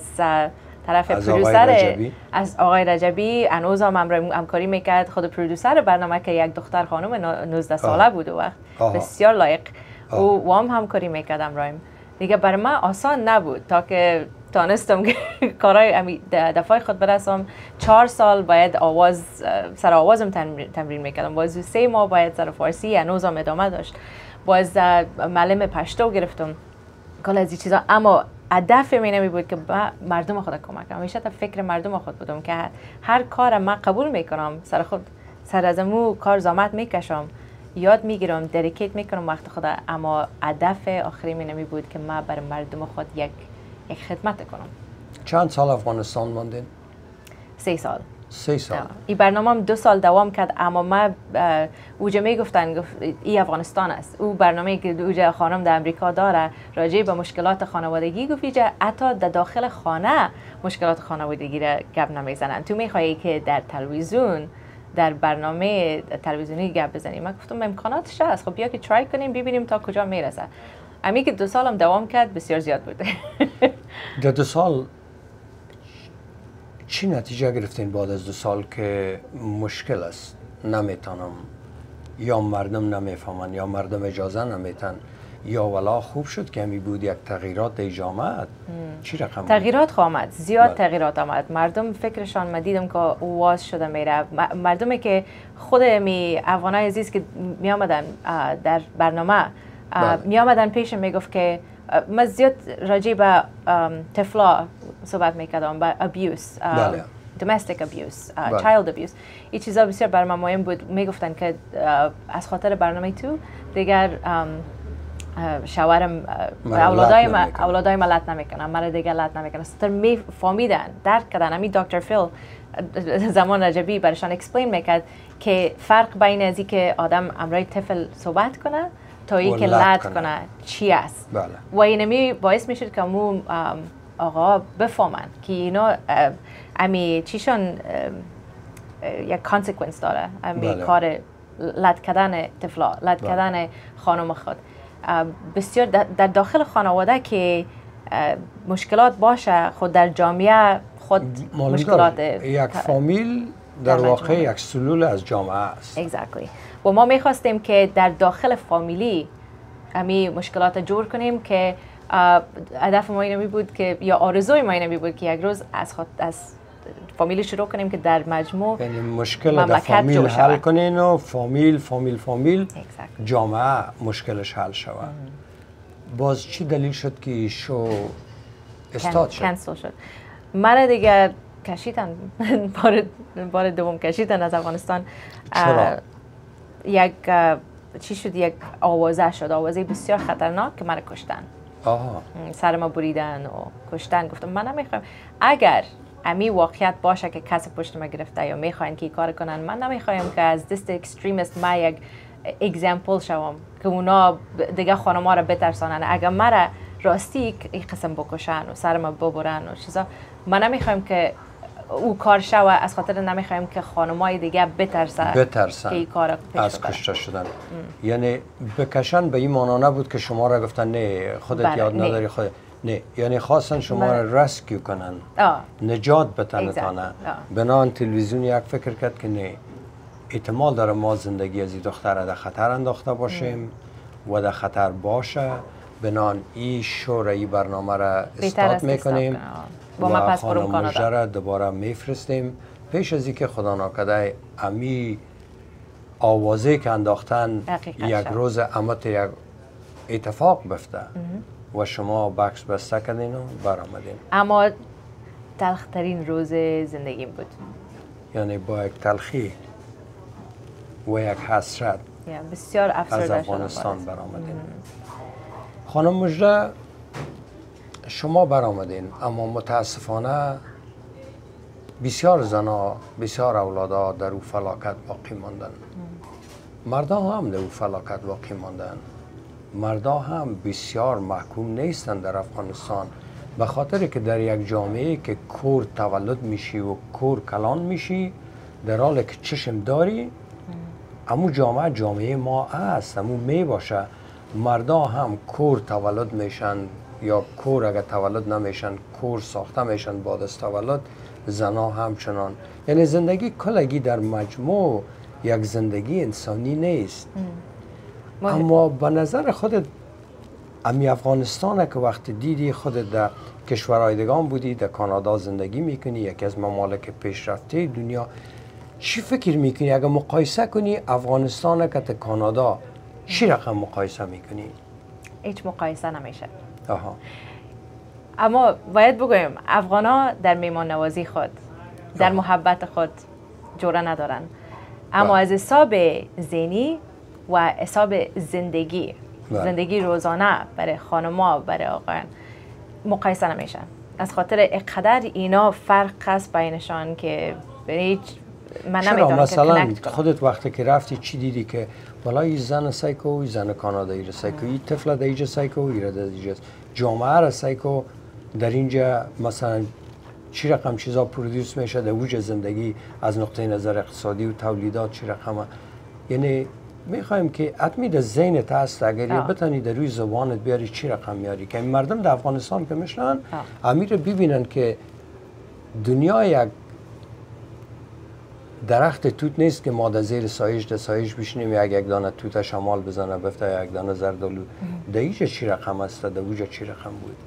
طرف پرودوسر از آقای رجبی. هنوزم همکاری میکرد. خود پرودوسر برنامه که یک دختر خانم 19 ساله بود و بسیار لایق و هم همکاری میکرد امرایم. دیگه برای من آسان نبود تا که تانستم که کارهای دفعه خود برسم. 4 سال باید سر آوازم تمرین میکردم. باز 3 ماه باید سر فارسی هنوزم ادامه داشت. باز معلم پشتو گرفتم. کل از این چیزا. اما هدف من نمی بود که مردم خود کمک کنم. همیشه تا فکر مردم خود بودم که هر کار من قبول میکنم. سر از امو کار زحمت میکشم. یاد میگیرم. دریکیت میکنم وقت خود. اما هدف آخری من نمی بود که من برای مردم خود یک خدمت کنم. چند سال افغانستان ماندین؟ 3 سال. 3 سال. این برنامه هم 2 سال دوام کرد. اما ما اوجه میگفتن این افغانستان است. او برنامه که اوجه خانم در امریکا داره راجع به مشکلات خانوادگی گفت حتی در داخل خانه مشکلات خانوادگی را گپ نمیزنن. تو میخوایی که در تلویزیون در برنامه تلویزیونی گپ بزنیم. من گفتم امکاناتش هست. خب بیا که ترای کنیم ببینیم تا کجا میرسه. امی که 2 سالم دوام کرد بسیار زیاد بود. در 2 سال چی نتیجه گرفتین بعد از 2 سال که مشکل است؟ نمیتونم یا مردم نمیفهمن یا مردم اجازه نمیتن یا ولا خوب شد که همی بود یک تغییرات در جامعه؟ چی رقم بود؟ تغییرات آمد، زیاد تغییرات آمد. مردم فکرشان من دیدم که واز شده میره. مردمی که خود می افغانای عزیز که می آمدن در برنامه می آمدن پیشم میگفت که من زیاد راجع به طفلا صحبت میکردم، به ابیوس، domestic abuse, child abuse. این چیزا بسیار برای من مهم بود. میگفتن که از خاطر برنامه تو دیگر شوهرم اولادای ما لط نمیکنن، مرا دیگر لط نمیکنن. ستر می فهمیدن، درک کردن. همین دکتر فیل زمان رجبی برشان اکسپلین میکرد که فرق بین ازی که آدم امرای طفل صحبت کنه تا ای که لط کنه چی است. و اینمی باعث میشد که مو آقا بفهمن که اینا امی چیشان یک کانسیکونس داره. امی کار لط کردن طفلا، لط کردن خانم خود. بسیار در داخل خانواده که مشکلات باشه، خود در جامعه خود مشکلات یک فامیل در واقع یک سلول از جامعه است. exactly. و ما میخواستیم که در داخل فامیلی امی مشکلات جور کنیم که هدف ما اینمی بود که یا آرزوی ما اینمی بود که یک روز از فامیلی شروع کنیم که در مجموع یعنی مشکل در فامیل حل کنین و فامیل جامعه مشکلش حل شود. باز چی دلیل شد که شو استاد شد؟ کنسل شد. مرا دیگه کشیدن بار دوم کشیدن از افغانستان. چرا؟ یک چی شد، یک آوازه شد، آوازه بسیار خطرناک که مرا کشتن. سر ما بریدن و کشتن. گفتم من نمیخوام اگر امی واقعیت باشه که کسی پشت ما گرفته یا میخواین که کار کنن، من نمیخوایم که از دست اکستریمیست ما یک اگزمپل شوم که اونا دیگه خانما را بترسانن. اگر مرا راستی این قسم بکشن و سر ما ببرن و چیزا، من نمیخوایم که او کار شوه. از خاطر نمیخوایم که خانمای دیگه بترسن که این کار از کشته شدن. یعنی بکشن به این معنا نبود که شما را گفتن نه خودت یاد نداری خودت، نه، یعنی خواستن شما را رسکیو کنن، نجات بتنتانه. بنان تلویزیون یک فکر کرد که نه، احتمال داره ما زندگی از این دختر در خطر انداخته باشیم و در خطر باشه. بنان این شورای برنامه را استارت میکنیم و خانم مژده را دوباره میفرستیم. پیش از اینکه خدا ناکرده امی آوازه که انداختن یک روز امت یک اتفاق بفته و شما بکس بسته کردین و برآمدین. اما تلخترین روز زندگیم بود. یعنی با یک تلخی و یک حسرت بسیار افسرده از افغانستان برآمدین. خانم مژده شما برآمدین، اما متاسفانه بسیار زنا، بسیار اولادا در او فلاکت باقی ماندن. مردا هم در او فلاکت باقی ماندن. مردا هم بسیار محکوم نیستند در افغانستان، به خاطر که در یک جامعه که کور تولد میشی و کور کلان میشی، در حالی که چشم داری امو جامعه ما است، امو می باشه. مردا هم کور تولد میشن یا کور اگر تولد نمیشن کور ساخته میشن بعد از تولد. زنا همچنان. یعنی زندگی کلگی در مجموع یک زندگی انسانی نیست. اما به نظر خودت امی افغانستان که وقتی دیدی خودت در کشورهای دیگان بودی، در کانادا زندگی میکنی، یکی از ممالک پیشرفته دنیا، چی فکر میکنی اگر مقایسه کنی افغانستان که تا کانادا، چی رقم مقایسه میکنی؟ هیچ مقایسه نمیشه. اما باید بگویم افغانا در میمان نوازی خود، در محبت خود جوره ندارن. اما از حساب ذهنی و حساب زندگی روزانه برای خانما، برای آقایان مقایسه نمیشن. از خاطر اقدر اینا فرق هست بینشان که هیچ من نمیتونم مثلا خودت وقتی که رفتی چی دیدی که بالای زن سایکو، زن کانادایی را سایکو، این طفل در اینجا سایکو، این در اینجا جامعه را سایکو، در اینجا مثلا چی رقم چیزا پرودیوس میشه در وجه زندگی از نقطه نظر اقتصادی و تولیدات چی رقمه. یعنی میخوایم که حتمی در ذهنت هست اگر یه بتانی در روی زبانت بیاری چی رقم میاری که مردم در افغانستان که میشنن امیر ببینن که دنیا یک درخت توت نیست که ما در زیر سایش بشینیم یک دانه توت شمال بزنه بفته یک دانه زردالو. در اینجا چی رقم است؟ در اونجا چی رقم بود؟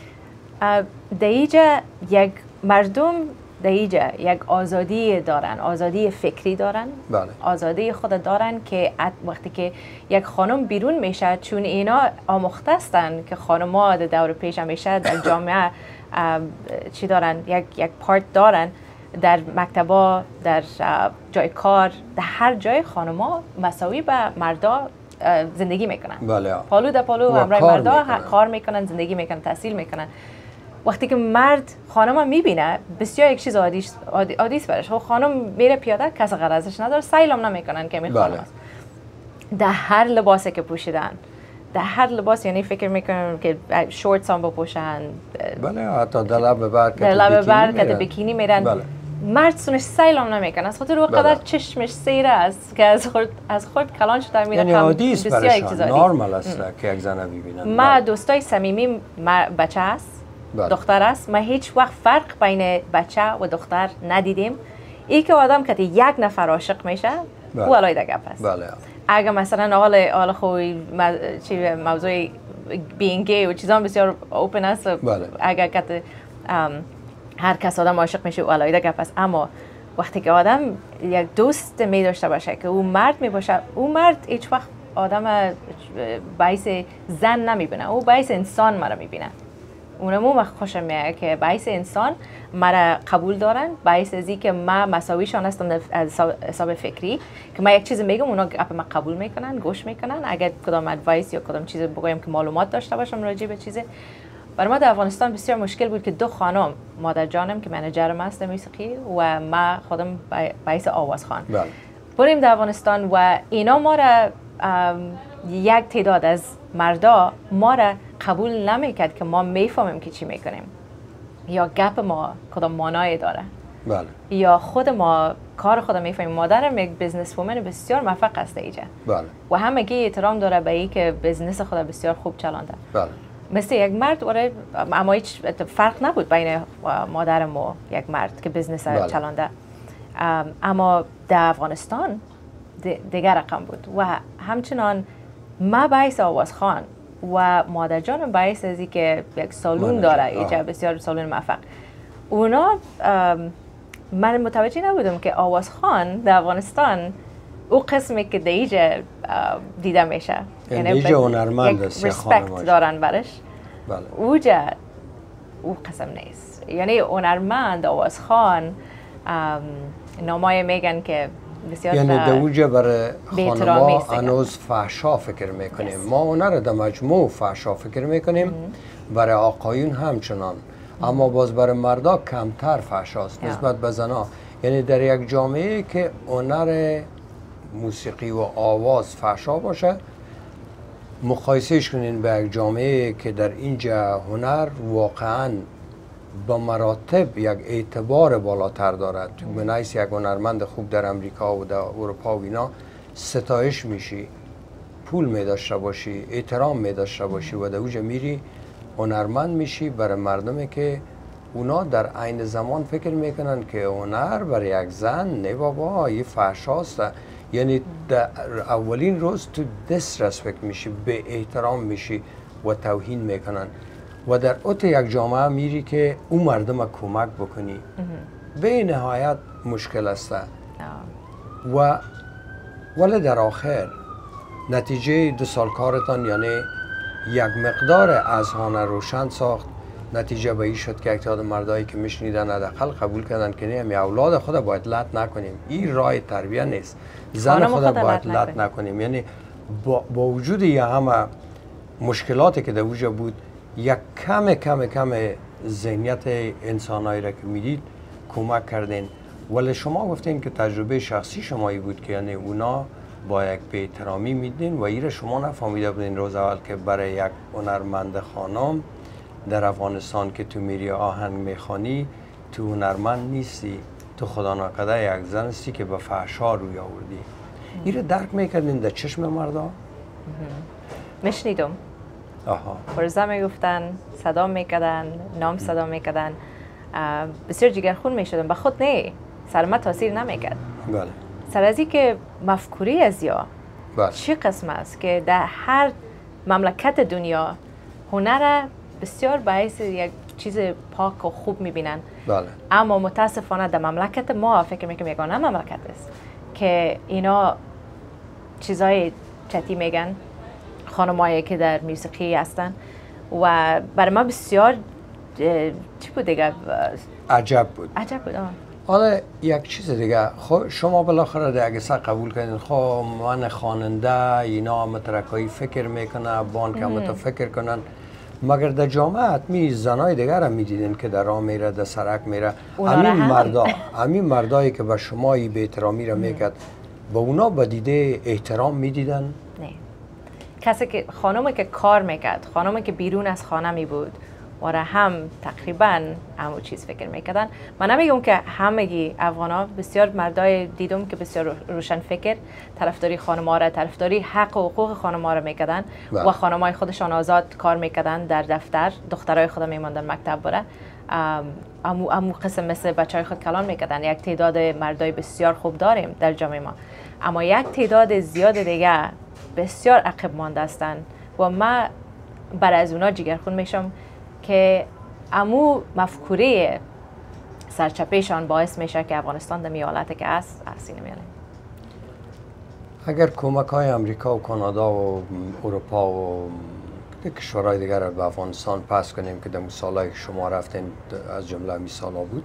در اینجا یک مردم در اینجا یک آزادی دارن، آزادی فکری دارن. بله. آزادی خود دارن که وقتی که یک خانم بیرون میشه، چون اینا آموخته هستن که خانم‌ها در دور پیش همیشه در جامعه چی دارن، یک پارت دارن در مکتبا، در جای کار، در هر جای خانم‌ها مساوی به مردا زندگی میکنن. بله. پالو در پالو همراه مردا کار میکنن، زندگی میکنن، تحصیل میکنن. وقتی که مرد خانم میبینه بسیار یک چیز عادی است برش. خانم میره پیاده، کس غرضش نداره، سیلام نمیکنن که این خانم است. در هر لباسی که پوشیدن، در هر لباس، یعنی فکر میکنن که شورتس هم بپوشن. بله، حتی در لب بر که بیکینی میرن. بله. مرد سونش سیلام نمیکنه، از خاطر اونقدر چشمش سیره است که از خود کلان شده میره. یعنی عادی است برشان، نرمال است که یک زن ببینن. ما دوستای صمیمی بچه است، دختر است، ما هیچ وقت فرق بین بچه و دختر ندیدیم. ای که آدم که یک نفر عاشق میشه، او علایده گپ است. بله. اگه مثلا حال خوی موضوع being gay و چیزان بسیار اوپن است. بله. اگه که هر کس آدم عاشق میشه، او علایده گپ است. اما وقتی که آدم یک دوست می داشته باشه که او مرد می باشه، او مرد هیچ وقت آدم باعث زن نمیبینه، او باعث انسان مرا میبینه. اونمو خوشم میاد که باعث انسان مرا قبول دارن، باعث ازی که ما مساویشان هستم از حساب فکری، که ما یک چیز میگم اونا اپ ما قبول میکنن، گوش میکنن. اگر کدام ادوایس یا کدام چیز بگویم که معلومات داشته باشم راجع به چیزه. برای ما در افغانستان بسیار مشکل بود که دو خانم، مادر جانم که منیجرم است موسیقی و ما خودم باعث آوازخوان بریم در افغانستان و اینا ما را یک تعداد از مردا ما را قبول نمیکرد که ما میفهمیم که چی میکنیم یا گپ ما کدام معنای داره. بله. یا خود ما کار خود میفهمیم. مادرم یک بیزنس وومن بسیار موفق است اینجا. بله. و همگی احترام داره به این که بیزنس خود بسیار خوب چلانده. بله. مثل یک مرد وره، اما هیچ فرق نبود بین مادرم و یک مرد که بیزنس چلانده. اما در افغانستان دیگر رقم بود و همچنان ما باعث آوازخوان و مادر جانم باعث ازی که یک سالون داره اینجا، بسیار سالون موفق. اونا من متوجه نبودم که آوازخوان در افغانستان او قسمی که دیجا دیده میشه، یعنی دیجا هنرمند است، ریسپکت دارن برش. بله. اوجا او قسم نیست، یعنی هنرمند آوازخوان نامای میگن که بسیار یعنی در اوجا برای خانما هنوز فحشا فکر میکنیم. ما اونا را در مجموع فحشا فکر میکنیم، برای آقایون همچنان. اما باز برای مردا کمتر فحشاست نسبت به زنا. یعنی در یک جامعه که هنر موسیقی و آواز فحشا باشه، مقایسهش کنین به یک جامعه که در اینجا هنر واقعا با مراتب یک اعتبار بالاتر دارد. تو بنایس یک هنرمند خوب در امریکا و در اروپا و اینا ستایش میشی، پول می داشته باشی، احترام می داشته باشی و در اونجا میری هنرمند میشی. برای مردمی که اونا در عین زمان فکر میکنن که هنر برای یک زن نه بابا یه فحشاست. یعنی در اولین روز تو دیسرسپکت میشی، به احترام میشی و توهین میکنن و در اوت یک جامعه میری که اون مردم کمک بکنی. به نهایت مشکل است و ولی در آخر نتیجه 2 سال کارتان یعنی یک مقدار اذهان روشن ساخت. نتیجه به این شد که یک تعداد مردایی که میشنیدن حداقل قبول کردن که نه، اولاد خود باید لط نکنیم، این راه تربیت نیست، زن خود باید لط نکنیم. یعنی با وجود یه همه مشکلاتی که در وجود بود، یک کم ذهنیت انسانایی را که میدید کمک کردین. ولی شما گفتین که تجربه شخصی شمایی بود که یعنی اونا با یک بی‌احترامی میدین و ایره شما نفهمیده بودین روز اول که برای یک هنرمند خانم در افغانستان که تو میری آهنگ میخوانی تو هنرمند نیستی، تو خدا ناکرده یک زن هستی که به فحشا روی آوردی. ایره درک میکردین در چشم مردا؟ میشنیدم. برزا میگفتن، صدا میکردن، نام صدا میکردن، بسیار جگرخون میشدم. به خود نه، سر ما تاثیر نمیکرد. بله. سر از که مفکوری ازیا بله. چی قسم است که در هر مملکت دنیا هنر بسیار باعث یک چیز پاک و خوب میبینن. بله. اما متاسفانه در مملکت ما فکر میکنم یگانه مملکت است که اینا چیزای چتی میگن، خانمایی که در موسیقی هستن و برای ما بسیار چی بود دیگه؟ عجب بود. عجب بود. حالا یک چیز دیگه، خب شما بالاخره در اگه قبول کردین خب من خواننده اینا مترکایی فکر میکنه بان که همه فکر کنن، مگر در جامعه حتمی زنای دیگر هم میدیدین که در راه میره در سرک میره، همین مردایی که به شما ای به احترامی را میکرد با اونا با دیده احترام میدیدن؟ نه، کسی که خانومی که کار میکرد، خانومی که بیرون از خانه می بود و هم تقریبا همو چیز فکر میکردن. من نمیگم که همگی افغانا، بسیار مردای دیدم که بسیار روشن فکر، طرفداری خانم‌ها را، طرفداری حق و حقوق خانم‌ها را میکردن و خانم‌های خودشان آزاد کار میکردن در دفتر، دخترای خود میماندن مکتب بره، امو قسم مثل بچهای خود کلان میکردن. یک تعداد مردای بسیار خوب داریم در جامعه ما، اما یک تعداد زیاد دیگه بسیار عقب مانده هستند و ما برای از اونا جگرخون میشم که امو مفکوره سرچپیشان باعث میشه که افغانستان در حالتی که است اصلی نمیاره. اگر کمک های امریکا و کانادا و اروپا و کشورهای دیگر را به افغانستان پس کنیم که در مثالایی که شما رفتین از جمله مثالا بود،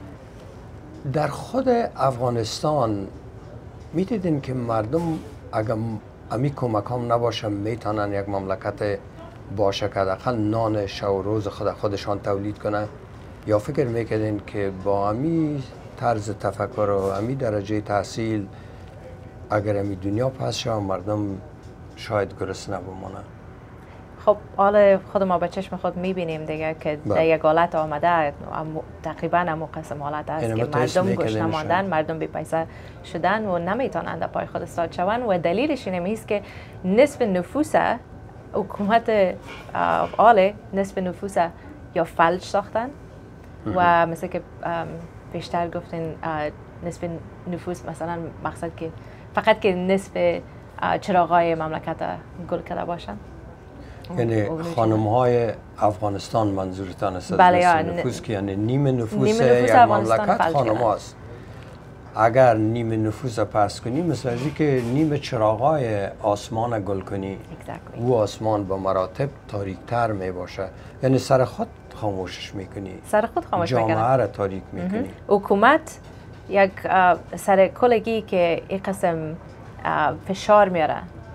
در خود افغانستان میدیدین که مردم اگر امی کمک هم نباشه میتونن یک مملکت باشه که حداقل نان شب و روز خودشان تولید کنن، یا فکر میکردین که با امی طرز تفکر و امی درجه تحصیل اگر امی دنیا پس شد مردم شاید گرسنه بمانن؟ خب حالا خود ما به چشم خود میبینیم دیگه که در یک حالت آمده، تقریبا همو قسم حالت است که مردم گشنه ماندن، مردم بی پیسه شدن و نمیتونن در پای خود استاد شون و دلیلش اینه است که نصف نفوس حکومت آله نصف نفوس یا فلج ساختن و مثل که بیشتر گفتین نصف نفوس مثلا مقصد که فقط که نصف چراغای مملکت گل کرده باشن. یعنی خانم های افغانستان منظورتان است؟ بله، نفوس که یعنی نیم نفوس یک مملکت خانم هاست. اگر نیم نفوس پس کنی مثل ازی که نیم چراغای آسمان گل کنی او آسمان به مراتب تاریک تر می باشه، یعنی سر خود خاموشش میکنی، سر خود خاموش میکنی، جامعه را تاریک میکنی. حکومت یک سر کلگی که این قسم فشار میاره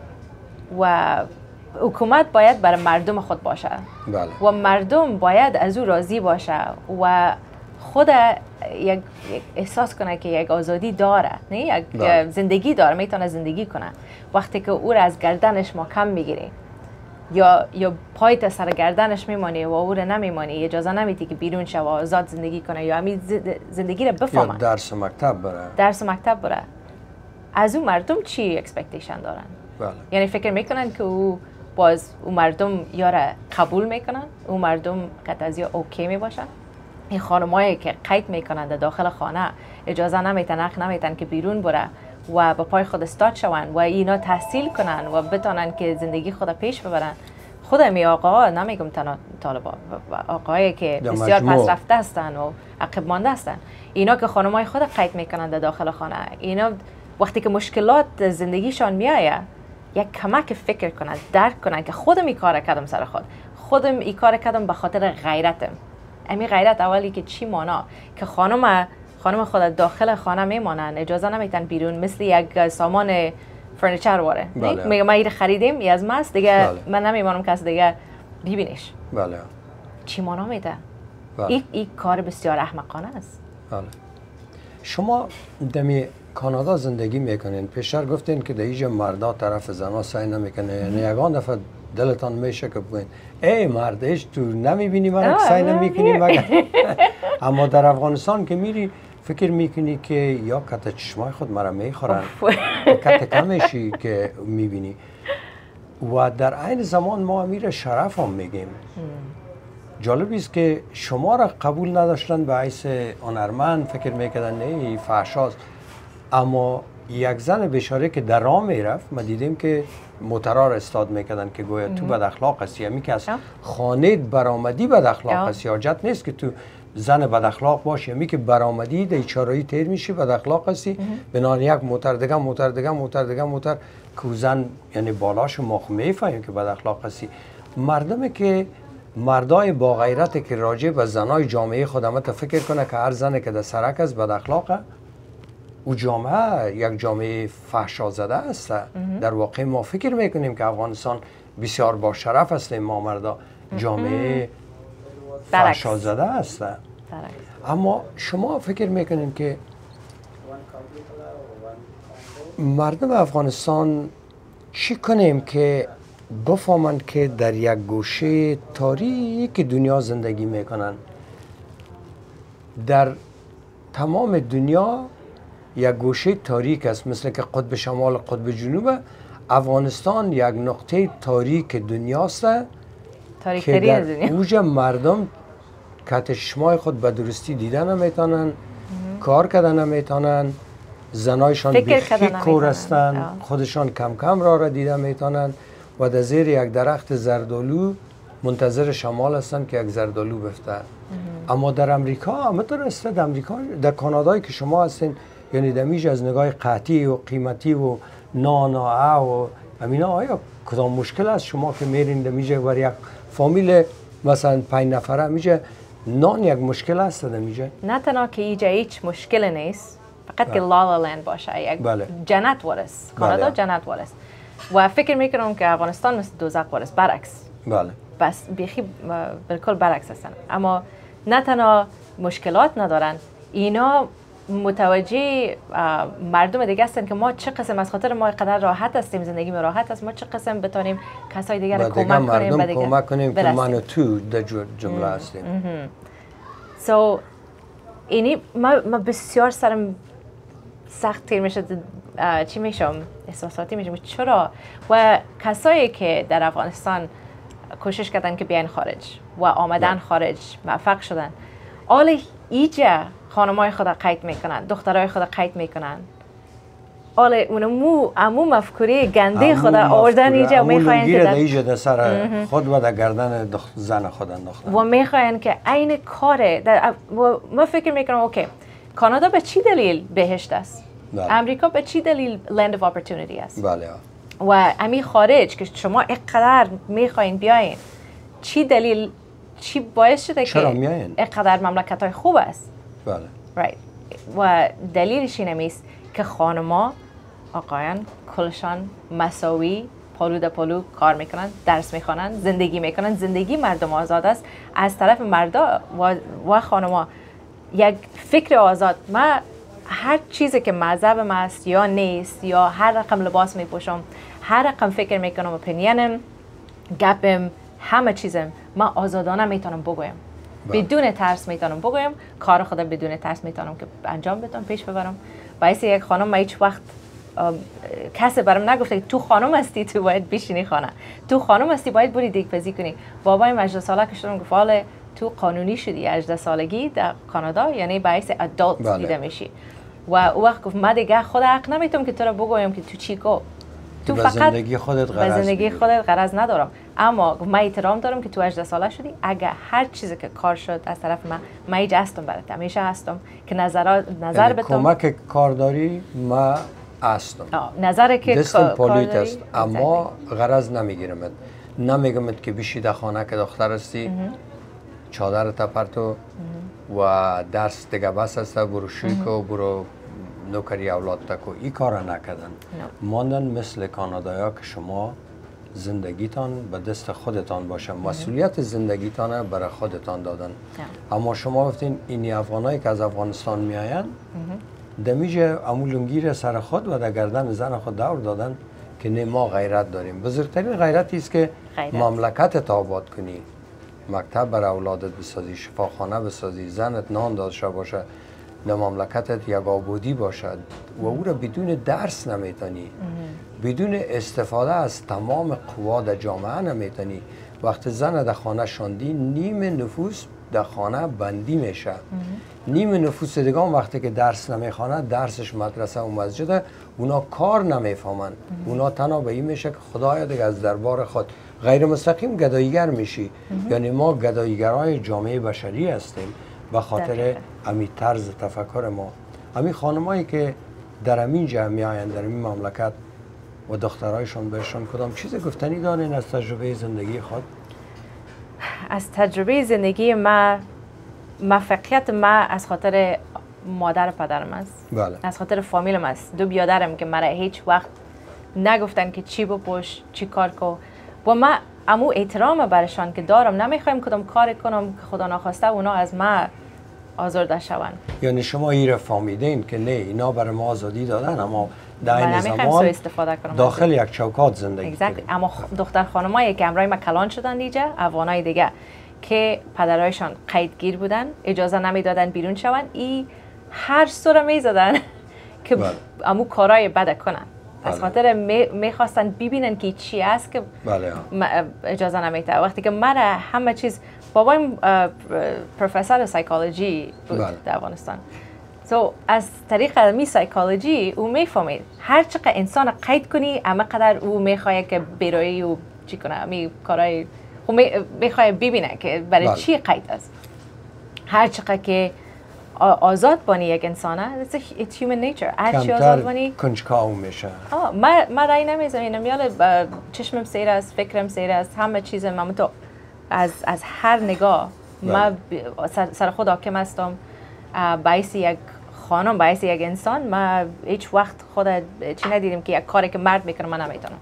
و حکومت باید برای مردم خود باشه. بله. و مردم باید از او راضی باشه و خود یک احساس کنه که یک آزادی داره، نه یک زندگی داره، میتونه زندگی کنه. وقتی که او را از گردنش محکم میگیری یا پایت سر گردنش میمانی و او را نمیمانی، اجازه نمیدی که بیرون شه و آزاد زندگی کنه یا همین زندگی را بفهمه، یا درس مکتب بره، از او مردم چی اکسپکتیشن دارن؟ بله. یعنی فکر میکنن که او مردم یاره قبول میکنن، او مردم قطعی اوکی میباشن. این خانمایی که قید میکنن در داخل خانه اجازه نمیتن، حق نمیتن که بیرون بره و به پای خود استاد شون و اینا تحصیل کنن و بتونن که زندگی خود پیش ببرن. خود می آقا نمیگم تنها طالبا، آقایی که بسیار پس رفته هستن و عقب مانده هستن، اینا که خانمای خود قید میکنن در داخل خانه، اینا وقتی که مشکلات زندگیشان میایه یک کمک فکر کنن، درک کنن که خودم این کار کردم، سر خودم این کار کردم به خاطر غیرتم. امی غیرت اولی که چی مانا که خانم خود داخل خانه میمانن، اجازه نمیتن بیرون، مثل یک سامان فرنیچر واره. بله. میگم ما این خریدیم، ای از ماست دیگه. بله. من نمیمانم کس دیگه ببینش. بله. چی مانا میده؟ بله. این کار بسیار احمقانه است. بله. شما دمی کانادا زندگی میکنین، پیشتر گفتین که در اینجا مردا طرف زنا سعی نمیکنه، یعنی یگان دفعه دلتان میشه که بگوین ای مردش تو نمیبینی من سعی نمیکنی مگر؟ اما در افغانستان که میری فکر میکنی که یا کت چشمای خود مرا میخورن، کت کمشی که میبینی. و در عین زمان ما امیر شرف هم میگیم. جالب است که شما را قبول نداشتن به حیث هنرمند، فکر میکردن نه فحشاست، اما یک زن بیچاره که در راه میرفت، ما دیدیم که موترها را استاد میکردن که گویا تو بد اخلاق هستی، یعنی که از خانه برآمدی بد اخلاق هستی. حاجت نیست که تو زن بد اخلاق باشی، یعنی که برآمدی در چهارراهی تیر میشی بد اخلاق هستی. بنان یک موتر موتر که زن یعنی بالاش مخ میفهمیم که بد اخلاق هستی. مردمی که مردای با غیرت که راجع به زنای جامعه خودمت فکر کنه که هر زنی که در سرک است بد اخلاقه، او جامعه یک جامعه فحشا زده است. در واقع ما فکر میکنیم که افغانستان بسیار با شرف است، ما مردا جامعه فحشا زده است. اما شما فکر میکنیم که مردم افغانستان چی کنیم که بفهمند که در یک گوشه تاریک دنیا زندگی میکنن؟ در تمام دنیا یک گوشه تاریک است، مثل که قطب شمال قطب جنوب. افغانستان یک نقطه تاریک دنیاست که در اوج مردم که چشمای خود به درستی دیدن نمیتونن، کار کردن نمیتونن، زنایشان بیخی کور هستن، خودشان کم کم را دیدن میتونن و در زیر یک درخت زردالو منتظر شمال هستن که یک زردالو بفته. اما در امریکا همینطور است. در امریکا، در کانادایی که شما هستین، یعنی دمیج از نگاه قحطی و قیمتی و ناناه و همینا، آیا کدام مشکل است شما که میرین دمیج بر یک فامیل مثلا 5 نفره میشه نان یک مشکل است دمیج؟ نه تنها که اینجا هیچ مشکل نیست، فقط که لالا لند باشه، یک جنت ورست. کانادا جنت ورست و فکر میکنم که افغانستان مثل دوزخ ورست، برعکس. بس بیخی بالکل برعکس هستن. اما نه تنها مشکلات ندارن، اینا متوجه مردم دیگه هستن که ما چه قسم از خاطر ما قدر راحت هستیم، زندگی ما راحت است، ما چه قسم بتونیم کسای دیگر رو کمک کنیم، به دیگه کمک کنیم که من و تو در جمله هستیم. اینی ما بسیار سرم سخت تیر میشه، چی میشم، احساساتی میشم. چرا؟ و کسایی که در افغانستان کوشش کردن که بیان خارج و آمدن خارج، موفق شدن، حالا ایجا خانمای خود قید میکنن، دخترای خود قید میکنن، حالا امو مفکوری گنده خود آوردن ایجا میخواین که در سر خود و در گردن زن خود انداختن و میخواین که عین کاره. ما فکر میکنم اوکی، کانادا به چی دلیل بهشت است؟ امریکا به چی دلیل لند اف اپورتونیتی است؟ و امی خارج که شما اینقدر میخواین بیاین، چی دلیل، چی باعث شده که اینقدر مملکت های خوب است؟ و دلیلش این است که خانما آقایان کلشان مساوی پالو در پالو کار میکنن، درس میخوانن، زندگی میکنن. زندگی مردم آزاد است. از طرف مردا و خانما یک فکر آزاد. ما هر چیزی که مذهبم است یا نیست، یا هر رقم لباس میپوشم، هر رقم فکر میکنم، اپینینم، گپم، همه چیزم ما آزادانه میتونم بگویم، بدون ترس میتونم بگویم، کار خودم بدون ترس میتونم که انجام بدم، پیش ببرم. باعث یک خانم ما هیچ وقت کسی برام نگفته تو خانم هستی تو باید بشینی خانه، تو خانم هستی باید بری دیگبازی کنی. بابایم 18 ساله که شدم گفت حالا تو قانونی شدی 18 سالگی در کانادا، یعنی باعث ادالت دیده میشی. و او وقت گفت من دیگه خود حق نمیتونم که تو را بگویم که تو چی گو، تو فقط زندگی خودت غرض، زندگی خودت غرض ندارم. اما من احترام دارم که تو 18 ساله شدی، اگه هر چیزی که کار شد از طرف من ایجا هستم برات، همیشه هستم که نظر یعنی بدم. کمک کارداری ما هستم، نظر که دستم پالیت است، اما غرض نمیگیرم. نمیگم که بشی در خانه که دختر هستی، چادر تپرتو و درس دیگه بس است، برو شویکو، برو نوکری اولاد تکو. این کار نکردن. ماندن مثل کانادایا که شما زندگیتان به دست خودتان باشه، مسئولیت زندگیتان برای خودتان دادن. اما شما گفتین اینی افغانایی که از افغانستان میآیند دمیج امولونگیر سر خود و در گردن زن خود دور دادن که نه ما غیرت داریم. بزرگترین غیرتی است که مملکت آباد کنی، مکتب برای اولادت بسازی، شفاخانه بسازی، زنت نان داشته باشه، در مملکتت یک آبادی باشد و او را بدون درس نمیتونی، بدون استفاده از تمام قوا در جامعه نمیتونی. وقت زن در خانه شاندی، نیم نفوس در خانه بندی میشه. نیم نفوس دیگه وقتی که درس نمیخوانه، درسش مدرسه و مسجده، اونا کار نمیفهمن. اونا تنها به این میشه که خدایا دیگه از دربار خود غیر مستقیم گداییگر میشی. یعنی ما گداییگرای جامعه بشری هستیم به خاطر امی طرز تفکر ما. امی خانمایی که در همین جمعی آیند، در این مملکت و دخترایشان بهشان کدام چیز گفتنی دارین از تجربه زندگی خود؟ از تجربه زندگی ما، موفقیت ما از خاطر مادر پدرم است. بله. از خاطر فامیلم است. دو بیادرم که مرا هیچ وقت نگفتن که چی بپوش، چی کار کو. و ما امو احترام برشان که دارم، نمیخوایم کدام کار کنم که خدا ناخواسته اونا از ما آزرده شوند. یعنی شما ایره فهمیدین که نه، اینا برای ما آزادی دادن، اما در این زمان استفاده کنم داخل یک چوکات زندگی کنیم. اما دختر خانمایی که امرای ما کلان شدن دیگه، افغانای دیگه که پدرایشان قیدگیر بودن، اجازه نمیدادن بیرون شون، ای هر سر میزدن که امو کارای بد کنن. از خاطر میخواستن ببینن که چی است که اجازه نمیده. وقتی که من همه چیز، بابایم پروفسور سایکولوژی بود در افغانستان. از طریق می سایکولوژی او میفهمید هر چقدر انسان قید کنی، اما قدر او میخواد که برای او چی کنه، می کارای میخواد ببینه که برای چی قید است. هر چقدر که آزاد بانی یک انسانه، it's human nature. هر چی آزاد بانی کنجکاو میشه. من رای نمیزنم، یعنی چشمم سیر است، فکرم سیر است، همه چیز من تو از هر نگاه ما سر خود حاکم هستم. باعث یک خانم، باعث یک انسان، ما هیچ وقت خود چی ندیدیم که یک کاری که مرد میکنه من نمیتونم.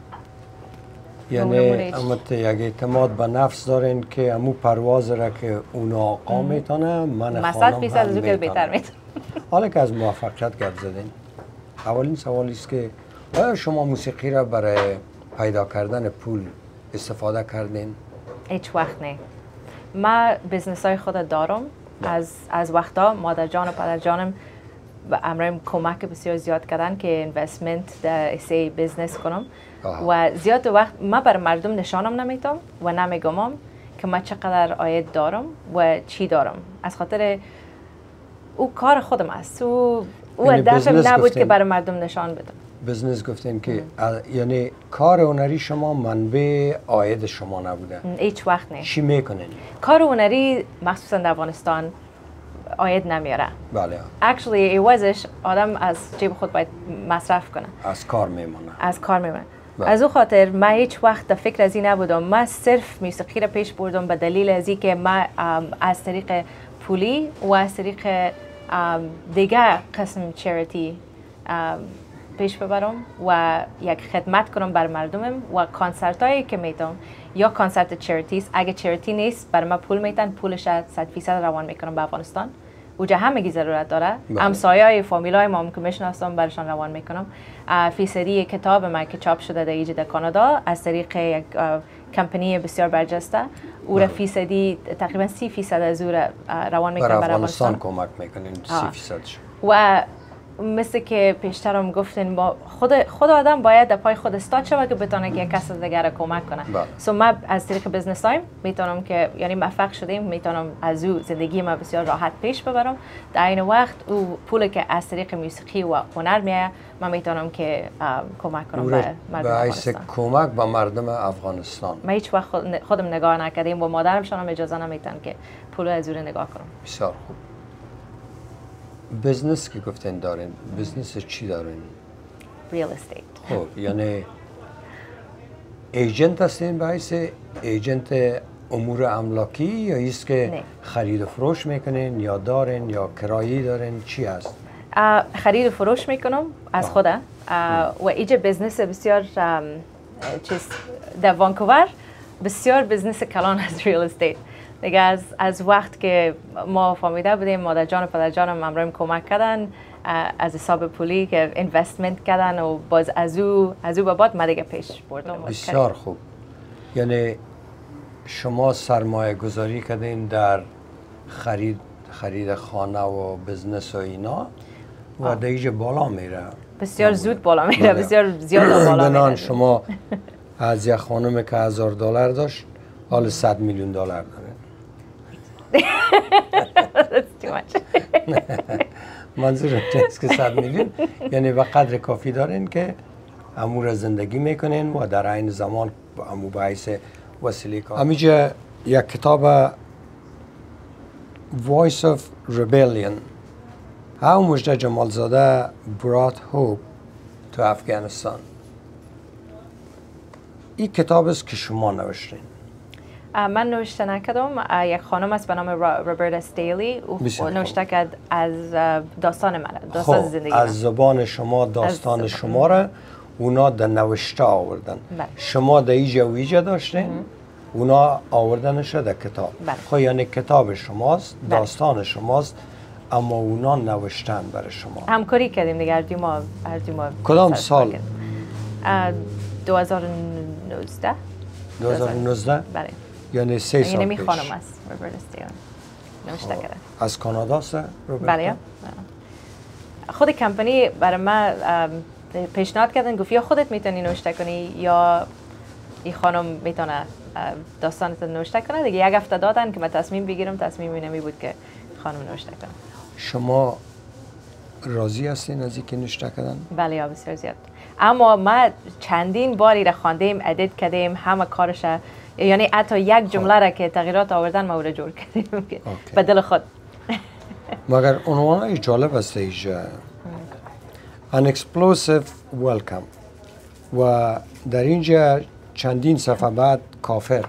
یعنی امت یک اعتماد به نفس دارین که امو پرواز را که اونا آقا میتونه، من خانم هم میتونم. حالا که از موفقیت گپ زدین، اولین سوالی است که آیا شما موسیقی را برای پیدا کردن پول استفاده کردین؟ هیچ وقت نه. ما بزنس های خود دارم. از وقتا مادر جان و پدر جانم و امرایم کمک بسیار زیاد کردن که اینوستمنت در ایسه بیزنس کنم. و زیاد وقت ما بر مردم نشانم نمیتم و نمیگم که ما چقدر عاید دارم و چی دارم. از خاطر او کار خودم است. او هدفم نبود که بر مردم نشان بدم. بزنس گفتین که یعنی کار هنری شما منبع عاید شما نبوده؟ هیچ وقت نه. چی میکنین؟ کار هنری مخصوصا در افغانستان عاید نمیاره. بله. Actually عوضش آدم از جیب خود باید مصرف کنه. از کار میمونه. از کار میمونه. از او خاطر ما هیچ وقت در فکر از این نبودم. ما صرف موسیقی را پیش بردم به دلیل از اینکه ما از طریق پولی و از طریق دیگه قسم چریتی پیش ببرم و یک خدمت کنم بر مردمم و کنسرت هایی که میتونم یا کنسرت چریتیست، اگه چریتی نیست بر ما پول میتن، پولش 100% روان میکنم به افغانستان. اوجا همگی ضرورت داره. همسایه‌های فامیلای ما که میشناسم برشان روان میکنم. فیصدی کتاب ما که چاپ شده در ایجاد کانادا از طریق یک کمپانی بسیار برجسته، او را فیصدی تقریبا 30% از او را روان میکنم برای افغانستان کمک میکنین 30%. و مثل که پیشترم گفتین خود آدم باید در پای خود استاد شود که بتونه که کس دیگر را کمک کنه. سو ما از طریق بیزنس هایم میتونم که یعنی موفق شدیم، میتونم از او زندگی ما بسیار راحت پیش ببرم. در این وقت او پولی که از طریق موسیقی و هنر میاد من میتونم که کمک کنم به مردم افغانستان. کمک به مردم افغانستان. ما هیچ وقت خودم نگاه نکردیم و مادرمشان اجازه نمیتن که پول از او نگاه کنم. بسیار خوب. بزنس که گفتین دارین، بزنس چی دارین؟ ریال استیت. خب یعنی ایجنت هستین، باعث ایجنت امور املاکی یا ایست که خرید و فروش میکنین یا دارین یا کرایی دارین، چی هست؟ خرید و فروش میکنم از خودم و اینجا بزنس بسیار چیز در وانکوور بسیار بزنس کلان از ریال استیت. دیگه از وقت که ما فهمیده بودیم مادر جان و پدر جانم امرایم کمک کردن از حساب پولی که اینوستمنت کردن و باز از او به بعد ما دیگه پیش بردم. بسیار خوب. یعنی شما سرمایه گذاری کردین در خرید خانه و بزنس و اینا و دیگه بالا میره. بسیار زود بالا میره، بسیار زیاد بالا میره. شما از یک خانم که $1000 داشت حال $100 میلیون داره. That's too much. منظور است که 100 میلیون یعنی به قدر کافی دارین که امور زندگی میکنین و در عین زمان امو باعث وسیله کار. همینجا یک کتاب Voice of Rebellion How مجده جمالزاده brought hope to Afghanistan. این کتاب است که شما نوشتین. من نوشته نکردم. یک خانم است به نام روبرت استیلی او نوشته کرد از داستان من، داستان زندگی من. از زبان شما داستان شما را اونا در نوشته آوردن. شما در ایجا و ایجا داشتین، اونا آوردنش در کتاب. خب یعنی کتاب شماست، داستان شماست، اما اونا نوشتن برای شما. همکاری کردیم دیگه هر دو ما کدام سال؟ 2019. 2019؟ بله. یعنی 3 سال یعنی پیش. خانم است روبرت استیلی نوشته کرده. از کانادا است روبرت؟ بله. خود کمپانی برای من پیشنهاد کردن، گفت یا خودت میتونی نوشته کنی یا این خانم میتونه داستانت نوشته کنه دیگه. یک هفته دادن که من تصمیم بگیرم، تصمیم اینمی بود که خانم نوشته کنه. شما راضی هستین از اینکه نوشته کردن؟ بله یا بسیار زیاد. اما ما چندین باری را خواندیم، ادیت کردیم، همه کارش، یعنی حتی یک جمله را که تغییرات آوردن ما را جور کردیم به دل خود. مگر عنوانای جالب است اینجا. An explosive welcome و در اینجا چندین صفحه بعد کافر.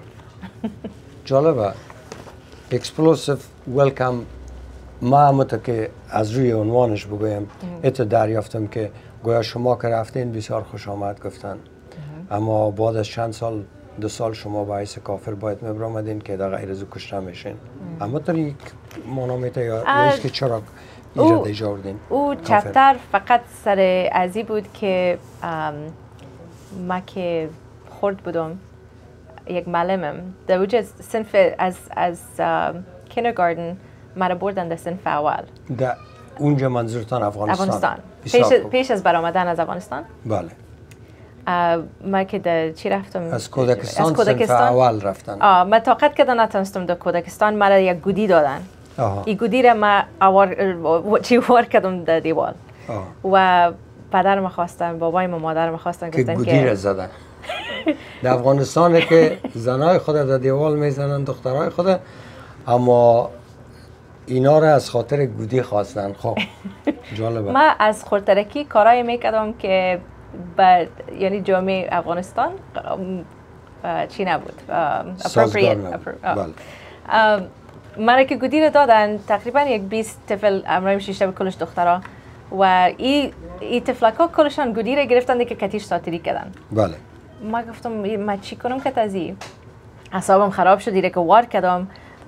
جالبه. explosive welcome ما همونطور که از روی عنوانش بگویم ات دریافتم که گویا شما که رفتین بسیار خوش آمد گفتن، اما بعد از چند سال 2 سال شما باعث کافر باید میبرامدین که در غیر از او کشته میشین. اما در یک مانامیته یا که چرا ایجاد ایجاردین؟ او چپتر فقط سر ازی بود که ما که خورد بودم یک معلمم در وجه صنف از kindergarten مرا بردن در صنف اول. در اونجا منظورتان افغانستان؟ پیش از برآمدن از افغانستان. بله. ما که در چی رفتم؟ از کودکستان صنف اول رفتن. من طاقت کردن نتونستم در کودکستان، مرا یک گودی دادن. این گودی را من وار کردم در دیوال و پدرم خواستن، بابایم و مادرم خواستن که گودی را زدن. در افغانستان که زنای خود در دیوال میزنن دخترای خود، اما اینا را از خاطر گودی خواستن. خب جالبه. من از خورترکی کارایی میکردم که یعنی جامعه افغانستان چی نبود، سازگار نبود. مرا که گودی رو دادن تقریبا یک 20 طفل امرایم شیشته به کلش دخترها و این طفلک ها کلشان گودی رو گرفتن که کتیش ساتری کردن. بله. ما گفتم ما چی کنم که تازی اعصابم خراب شد، دیره که وار کردم.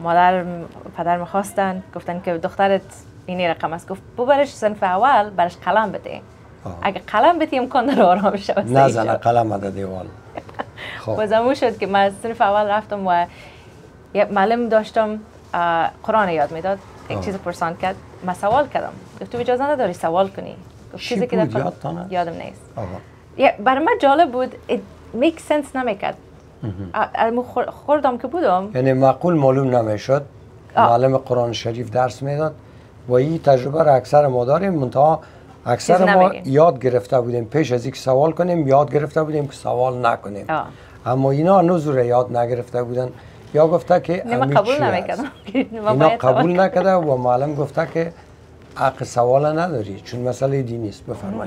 پدرم خواستن گفتن که دخترت این رقم است، گفت ببرش صنف اول، برش قلم بده. اگه قلم بده امکان داره آرام شه. نزنه قلم در دیوال. خب زمون شد که من صنف اول رفتم و یک معلم داشتم قرآن یاد میداد. یک چیز پرسان کرد، من سوال کردم، گفت تو اجازه نداری سوال کنی. چی بود یادم نیست. برای من جالب بود، it make sense نمیکرد. خوردم که بودم یعنی معقول معلوم نمیشد. معلم قرآن شریف درس میداد و این تجربه را اکثر ما داریم، منتها اکثر ما یاد گرفته بودیم پیش از اینکه سوال کنیم، یاد گرفته بودیم که سوال نکنیم. اما اینا هنوز را یاد نگرفته بودن. یا گفته که من قبول نمیکردم. اینا قبول نکرده و معلم گفته که حق سوال نداری چون مسئله دینی است. بفرمایید.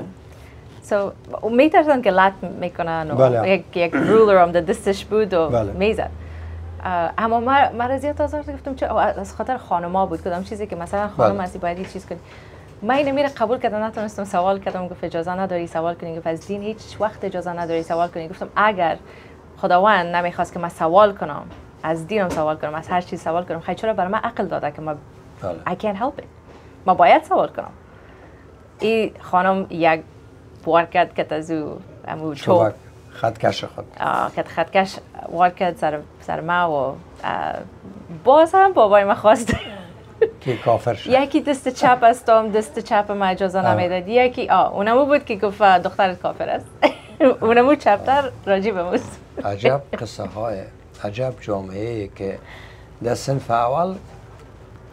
میترسن که لط میکنن و یک رولر هم دستش بود و میزد. اما من زیاد آزار گفتم چه از خاطر خانما بود، کدام چیزی که مثلا خانم هستی باید چیز کنی. من اینو میره قبول کردم، نتونستم سوال کردم. گفت اجازه نداری سوال کنی. گفت از دین هیچ وقت اجازه نداری سوال کنی. گفتم اگر خداوند نمیخواست که من سوال کنم، از دینم سوال کنم، از هر چیز سوال کنم، خیلی چرا برای من عقل داده که ما I can't help it، ما باید سوال کنم. این خانم یک وار کرد که تازو امو چوب خطکش خود که خطکش وار کرد سر ما و باز هم بابای ما خواست که کافر شد. یکی دست چپ استم، دست چپ ما اجازه نمیداد. یکی اونمو بود که گفت دخترت کافر است. اونمو چپتر راجی بموز. عجب قصه های عجب جامعه که در صنف اول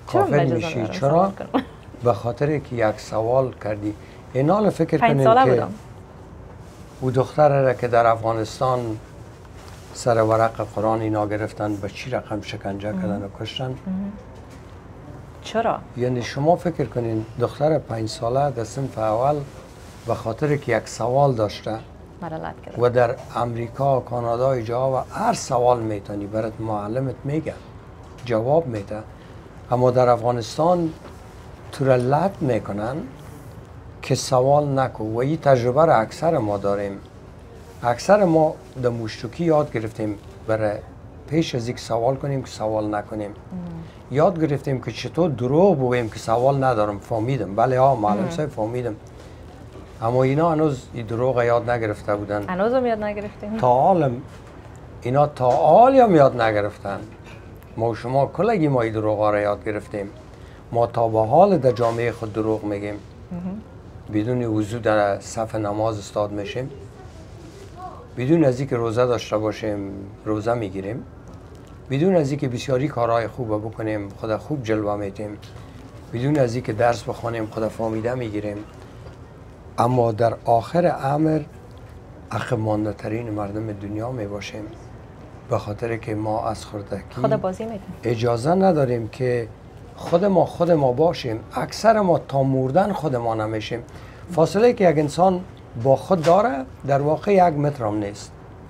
قافل میشی. چرا؟ به خاطر که یک سوال کردی. این حال فکر 5 کنین ساله که بودم. او دختره را که در افغانستان سر ورق قرآن اینا گرفتن به چی رقم شکنجه کردن و کشتن. چرا؟ یعنی شما فکر کنین دختر 5 ساله در صنف اول به خاطر که یک سوال داشته و در امریکا، کانادا، اینجا و هر سوال میتونی برات معلمت میگه، جواب میده. اما در افغانستان تو را لط میکنن که سوال نکو و این تجربه را اکثر ما داریم. اکثر ما در مشتوکی یاد گرفتیم برای پیش از یک سوال کنیم که سوال نکنیم. یاد گرفتیم که چطور دروغ بگوییم که سوال ندارم، فهمیدم. بله ها معلم صاحب فهمیدم. اما اینا هنوز این دروغ یاد نگرفته بودن. هنوز هم یاد نگرفتیم. اینا تا حال هم یاد نگرفتن. ما و شما کلگی ما این دروغ ها را یاد گرفتیم. ما تا به حال در جامعه خود دروغ میگیم. بدون وضو در صف نماز استاد میشیم. بدون از اینکه روزه داشته باشیم روزه میگیریم. بدون از اینکه بسیاری کارهای خوب بکنیم خدا خوب جلوه میتیم. بدون از اینکه درس بخونیم خدا فهمیده میگیریم. اما در آخر امر عقب مانده ترین مردم دنیا می باشیم، به خاطر که ما از خردکی خود بازی میدیم. اجازه نداریم که خود ما باشیم. اکثر ما تا مردن خود ما نمیشیم. فاصله که یک انسان با خود داره در واقع 1 متر هم نیست.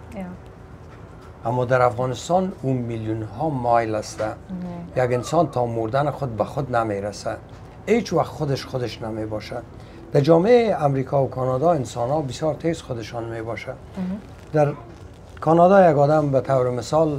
اما در افغانستان اون میلیون ها مایل است. یک انسان تا مردن خود به خود نمیرسه. هیچ وقت خودش نمی باشه. در جامعه امریکا و کانادا انسان ها بسیار تیز خودشان می باشه. در کانادا یک آدم به طور مثال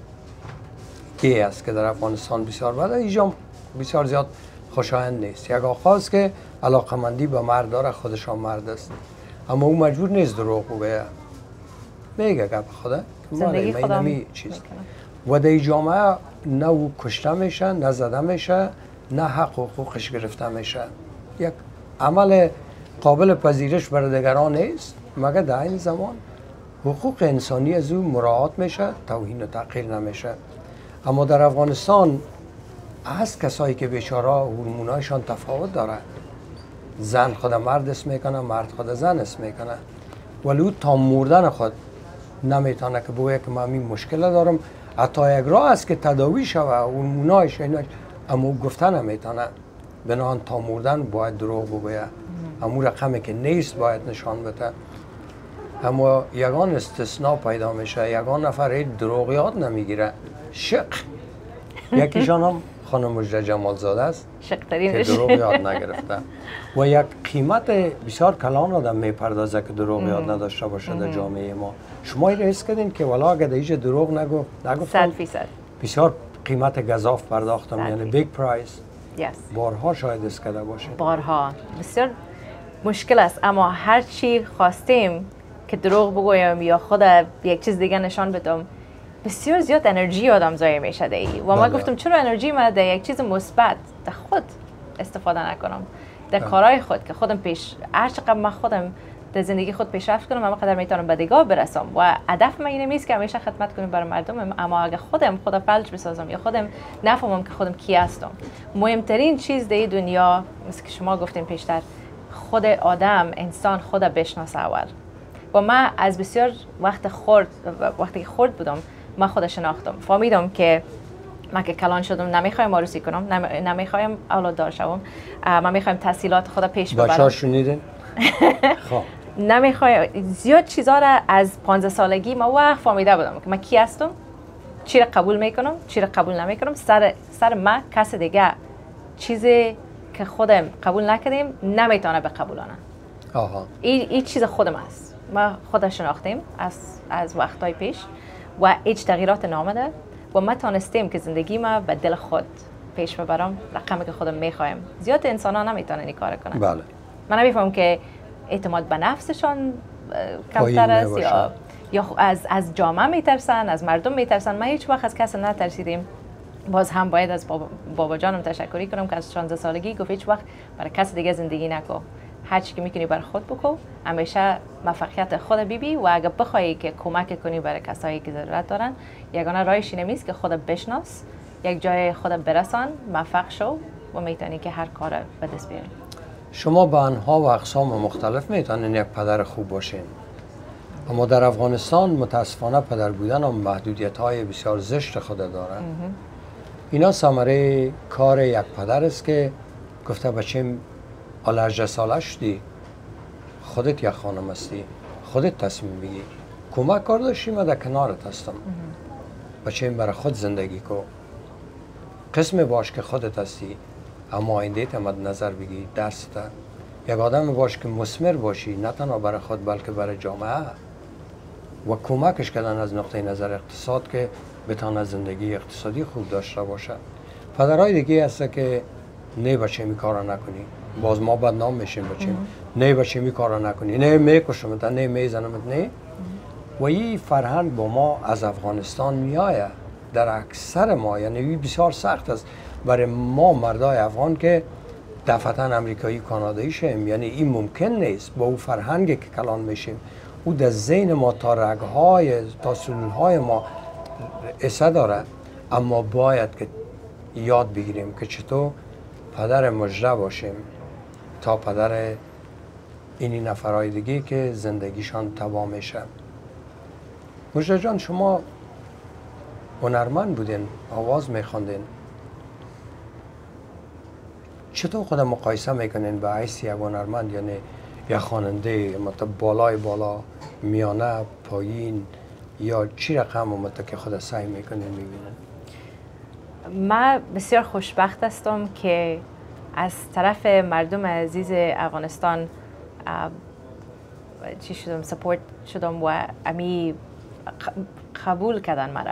گی است که در افغانستان بسیار بده، اینجا بسیار زیاد خوشایند نیست. یک آقاست که علاقمندی به مرد داره، خودشان مرد است، اما او مجبور نیست دروغ بگه. میگه گپ خدا زندگی خودم چیز. و در جامعه نه او کشته میشه، نه زده میشه، نه حق و حقوقش گرفته میشه. یک عمل قابل پذیرش برای دیگران نیست، مگر در این زمان حقوق انسانی از او مراعات میشه، توهین و تحقیر نمیشه. اما در افغانستان از کسایی که بیچاره هورمونایشان تفاوت داره، زن خود مرد اسم میکنه، مرد خود زن اسم میکنه، ولی او تا مردن خود نمیتونه که بگه که من این مشکل دارم. حتی یک راه است که تداوی شوه هورمونایش، اما او گفته نمیتونه. بنابراین تا مردن باید دروغ بگه. اما رقمی که نیست باید نشان بده. اما یگان استثناء پیدا میشه، یگان نفر هیچ دروغ یاد نمیگیره، شق. یکیشان هم خانم مجده جمالزاده است که دروغ یاد نگرفته و یک قیمت بسیار کلان آدم میپردازه که دروغ یاد نداشته باشه در جامعه ما. شما این حس کردین که والا اگر دیگه دروغ نگفتم 100%. بسیار قیمت گزاف پرداختم، یعنی بیگ پرایس. بارها شاید اس کرده باشه. بارها بسیار مشکل است، اما هر چی خواستیم که دروغ بگویم یا خود یک چیز دیگه نشان بدم، بسیار زیاد انرژی آدم ضایع میشه دیگه. و ما گفتم چرا انرژی من در یک چیز مثبت در خود استفاده نکنم، در کارهای خود که خودم هر چقدر من خودم در زندگی خود پیشرفت کنم، اما قدر میتونم به دیگه برسم. و هدف من اینه نیست که همیشه خدمت کنم برای مردم، اما اگر خودم فلج بسازم یا خودم نفهمم که خودم کی هستم. مهمترین چیز در دنیا مثل که شما گفتین پیشتر، خود آدم انسان خود بشناسه اول. و من از بسیار وقتی که خرد بودم من خود شناختم، فهمیدم که من که کلان شدم نمیخوایم عروسی کنم، نمیخوایم اولاد دار شوم، من میخوایم تحصیلات خود پیش ببرم. بچه‌ها شنیدین؟ خب نمیخوایم زیاد چیزا را از 15 سالگی من وقت فهمیده بودم که من کی هستم، چی را قبول میکنم، چی را قبول نمیکنم. سر من کس دیگه چیزی که خودم قبول نکردیم نمیتونه بقبولانه. این چیز خودم است. ما خود شناختیم از وقتهای پیش و هیچ تغییرات نامده و ما تانستیم که زندگی ما به دل خود پیش ببرم، رقمی که خودم میخوایم. زیاد انسان ها نمیتونن این کار کنن. بله. من نمیفهم که اعتماد به نفسشان کمتر است یا از جامعه میترسن، از مردم میترسن. من هیچ وقت از کسی نترسیدیم. باز هم باید از بابا جانم تشکری کنم که از 16 سالگی گفت هیچ وقت برای کسی دیگه زندگی نکن، هر چی که میکنی برای خود بکن، همیشه موفقیت خود بیبی و اگه بخوای که کمک کنی برای کسایی که ضرورت دارن، یگانه راهش اینه نیست که خود بشناس، یک جای خود برسان، موفق شو و میتونی که هر کار به دست بیاری. شما به انها و اقسام مختلف میتونین یک پدر خوب باشین، اما در افغانستان متاسفانه پدر بودن هم محدودیت های بسیار زشت خود داره. اینا ثمره کار یک پدر است که گفته بچه‌م حالا 18 ساله شدی، خودت یک خانم هستی، خودت تصمیم بگیر، کمک کار داشتی، من در کنارت هستم. بچه‌م برای خود زندگی کو، قسم باش که خودت هستی، اما آینده تا مد نظر بگی، درس تا یک آدم باش که مثمر باشی، نه تنها برای خود بلکه برای جامعه و کمکش کردن از نقطه نظر اقتصاد که بتانه زندگی اقتصادی خوب داشته باشه. پدرهای دیگه هست که نه بچه می کارا نکنی، باز ما بدنام میشیم بچه، نه بچه می کارا نکنی، نه میکشمت، نه میزنمت، نه. و این فرهنگ با ما از افغانستان میآید در اکثر ما، یعنی بسیار سخت است برای ما مردای افغان که دفعتا امریکایی کانادایی شیم، یعنی این ممکن نیست با او فرهنگی که کلان میشیم، او در ذهن ما تا رگهای تا سلولهای ما اثر داره، اما باید که یاد بگیریم که چطور پدر مجده باشیم تا پدر اینی نفرهای دیگه که زندگیشان تباه میشه. مجده جان، شما هنرمند بودین، آواز میخواندین، چطور خود مقایسه میکنین به حیث یک هنرمند، یعنی یک خواننده مثلا بالای بالا، میانه، پایین، یا چی رقم مثلا که خود سعی میکنین میبینین؟ من بسیار خوشبخت هستم که از طرف مردم عزیز افغانستان چی شدم، سپورت شدم و امی قبول کردن مرا.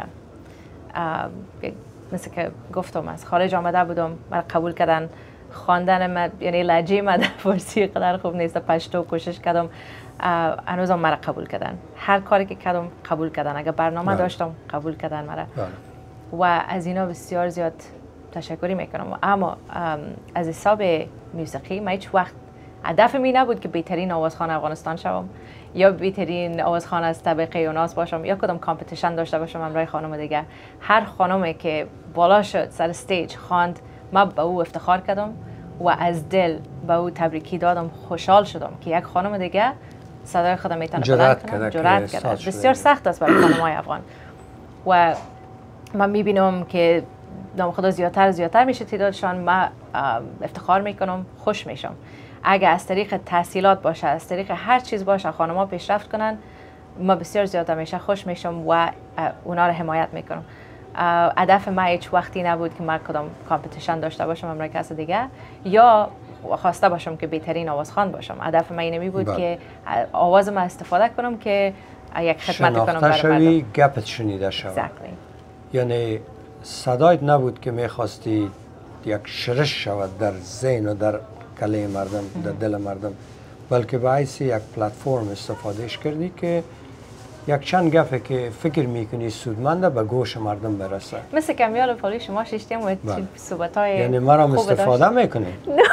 مثل که گفتم از خارج آمده بودم، مرا قبول کردن. خواندن من، یعنی لهجه من در فارسی قدر خوب نیست، پشتو کوشش کردم، هنوزم مرا قبول کردن. هر کاری که کردم قبول کردن، اگر برنامه داشتم قبول کردن مرا. و از اینا بسیار زیاد تشکری میکنم. اما از حساب موسیقی من هیچ وقت هدف می نبود که بهترین آوازخوان افغانستان شوم یا بهترین آوازخوان از طبقه یوناس باشم یا کدام کامپتیشن داشته باشم همراه خانم دیگه. هر خانمی که بالا شد سر استیج خواند، من به او افتخار کردم و از دل به او تبریکی دادم. خوشحال شدم که یک خانم دیگه صدای خودم میتونه بلند کنه، جرأت کرده. بسیار سخت است برای خانم‌های افغان و من میبینم که نام خدا زیادتر میشه تعدادشان. من افتخار میکنم، خوش میشم. اگه از طریق تحصیلات باشه، از طریق هر چیز باشه خانم‌ها پیشرفت کنن، ما بسیار زیاد همیشه خوش میشم و اونا رو حمایت میکنم. هدف من هیچ وقتی نبود که من کدام کامپتیشن داشته باشم همراه کس دیگه یا خواسته باشم که بهترین آوازخوان باشم. هدف من اینمی بود که آوازم استفاده کنم که یک خدمت کنم برای مردم. گپت شنیده شود. یعنی صدایت نبود که میخواستی یک شرش شود در ذهن و در کله مردم، در دل مردم، بلکه به حیث یک پلتفرم استفادهش کردی که یک چند گفه که فکر میکنی سودمنده به گوش مردم برسه. مثل کمیال پالی شما ششتیم و صحبت‌های یعنی مرا استفاده میکنی؟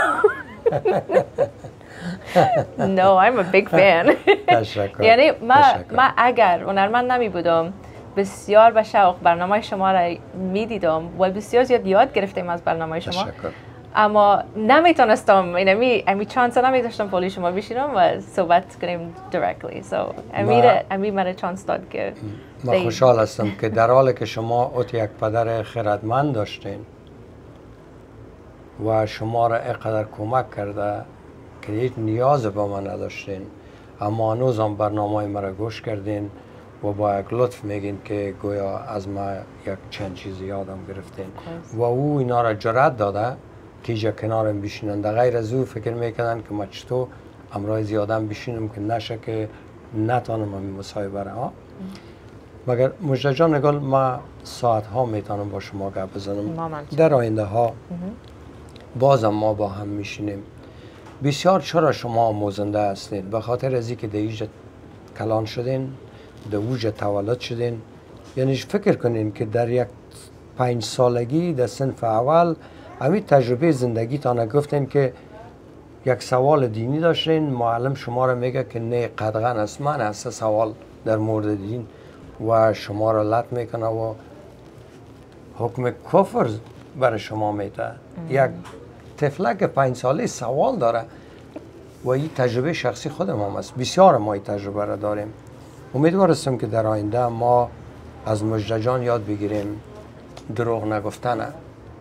No, I'm a big fan. تشکر. یعنی من اگر هنرمند نمی بودم بسیار به شوق برنامه شما را میدیدم و بسیار زیاد یاد گرفتیم از برنامه شما. تشکر. اما نمیتونستم، امی چانس نمیداشتم پالی شما بشینم و صحبت کنیم directly. So امی مرا چانس داد که من خوشحال هستم که در حالی که شما ات یک پدر خردمند داشتین و شما را اینقدر کمک کرده که هیچ نیاز به من نداشتین، اما هنوزم برنامه مرا گوش کردین و با یک لطف میگین که گویا از ما یک چند چیزی یادم گرفتین و او اینا را جرأت داده که اینجا کنارم بشینن. در غیر از او فکر میکنن که ما چطور امروز زیادم بشینم که نشه که نتانم این مصاحبه را. مگر مجده جان نگال ما ساعت ها میتونم با شما گپ بزنم. در آینده ها بازم ما با هم میشینیم. بسیار چرا شما آموزنده هستین؟ به خاطر از اینکه در اینجا کلان شدین، در اوج تولد شدین. یعنی فکر کنین که در یک 5 سالگی در صنف اول همین تجربه زندگی تانه گفتین که یک سوال دینی داشتین، معلم شما را میگه که نه قدغن است، من هست سوال در مورد دین و شما را لط میکنه و حکم کفر برای شما میده. یک طفلک 5 ساله سوال داره و این تجربه شخصی خودم هم است. بسیار ما این تجربه را داریم. امیدوار هستم که در آینده ما از مژده جان یاد بگیریم دروغ نگفتن،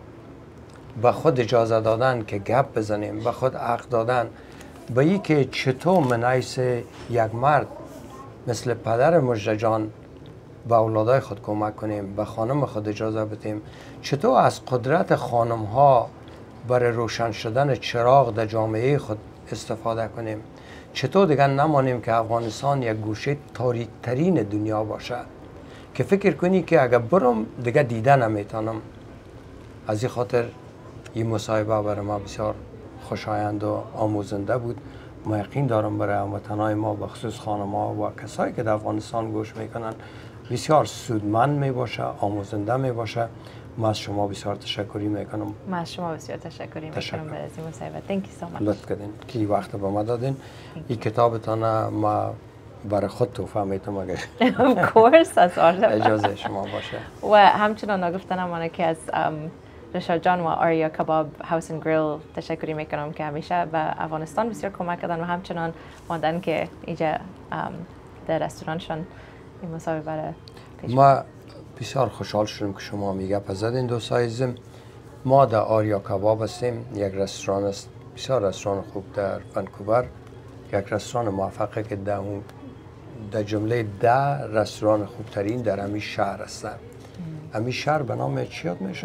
به خود اجازه دادن که گپ بزنیم، به خود حق دادن، به این که چطور من حیث یک مرد مثل پدر مژده جان به اولادای خود کمک کنیم، به خانم خود اجازه بدیم، چطور از قدرت خانم ها برای روشن شدن چراغ در جامعه خود استفاده کنیم، چطور دیگر نمانیم که افغانستان یک گوشه تاریک ترین دنیا باشه که فکر کنی که اگر برم دیگه دیده نمیتونم. از این خاطر این مصاحبه برای ما بسیار خوشایند و آموزنده بود. ما یقین دارم برای هموطنان ما بخصوص خانم‌ها و کسایی که در افغانستان گوش میکنن بسیار سودمند می باشه، آموزنده می باشه. ما از شما بسیار تشکری میکنم. ما از شما بسیار تشکری میکنم برای این مصاحبه. Thank you so much. لطف کردین که این وقت به ما دادین. این کتابتان ما برای خود تحفه میتونم اگر Of course از اجازه شما باشه. و همچنان نگفتنم که از رشاد جان و آریا کباب هاوس اند گریل تشکری میکنم که همیشه به افغانستان بسیار کمک کردن و همچنان ماندن که اینجا در رستورانشان این مصاحبه برای پیش ما بسیار خوشحال شدیم که شما میگه پزدین دوست عزیزم. ما در آریا کباب هستیم، یک رستوران است بسیار رستوران خوب در ونکوور، یک رستوران موفقه که در جمله 10 رستوران خوبترین در همین شهر هستن. همین شهر به نام چی یاد میشه؟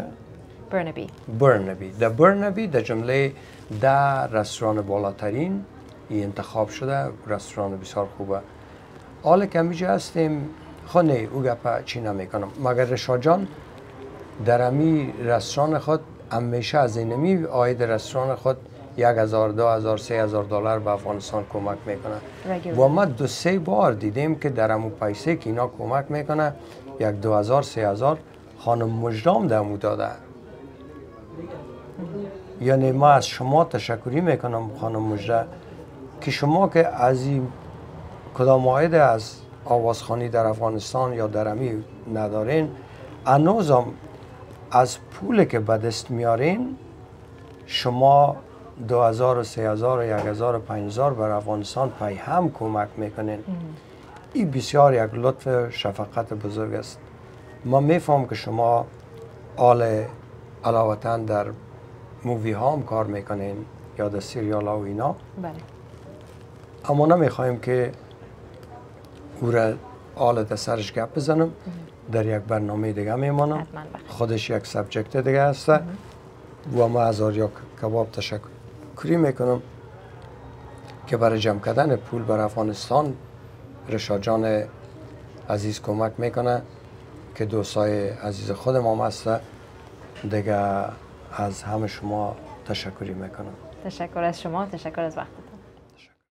برنبی. در برنبی در جمله 10 رستوران بالاترین این انتخاب شده. رستوران بسیار خوبه. حالا که همیجا هستیم خونه او گپا چی نمیکنم، مگر رشاد جان در همی رستوران خود همیشه از اینمی آید رستوران خود 1000 2000 3000 دلار به افغانستان کمک میکنه و ما 2-3 بار دیدیم که در همون پیسه که اینا کمک میکنه 2000 3000 خانم مجدام دمو داده. یعنی ما از شما تشکری میکنم خانم مجده که شما که از این کدام آید از آوازخوانی در افغانستان یا در همی ندارین، هنوزم از پول که به دست میارین شما 2000 و 3000 و 1000 و 5000 بر افغانستان پای هم کمک میکنین. این بسیار یک لطف شفقت بزرگ است. ما میفهم که شما علاوه در مووی ها هم کار میکنین یا در سریال ها و اینا. بله. اما نمیخوایم که او را در سرش گپ بزنم. در یک برنامه دیگه میمانم. خودش یک سابجکت دیگه هست و ما از آریا کباب تشکری میکنم که برای جمع کردن پول بر افغانستان رشاد جان عزیز کمک میکنه که دوستای عزیز خودم هم هست. دیگه از همه شما تشکری میکنم. تشکر از شما، تشکر از وقت.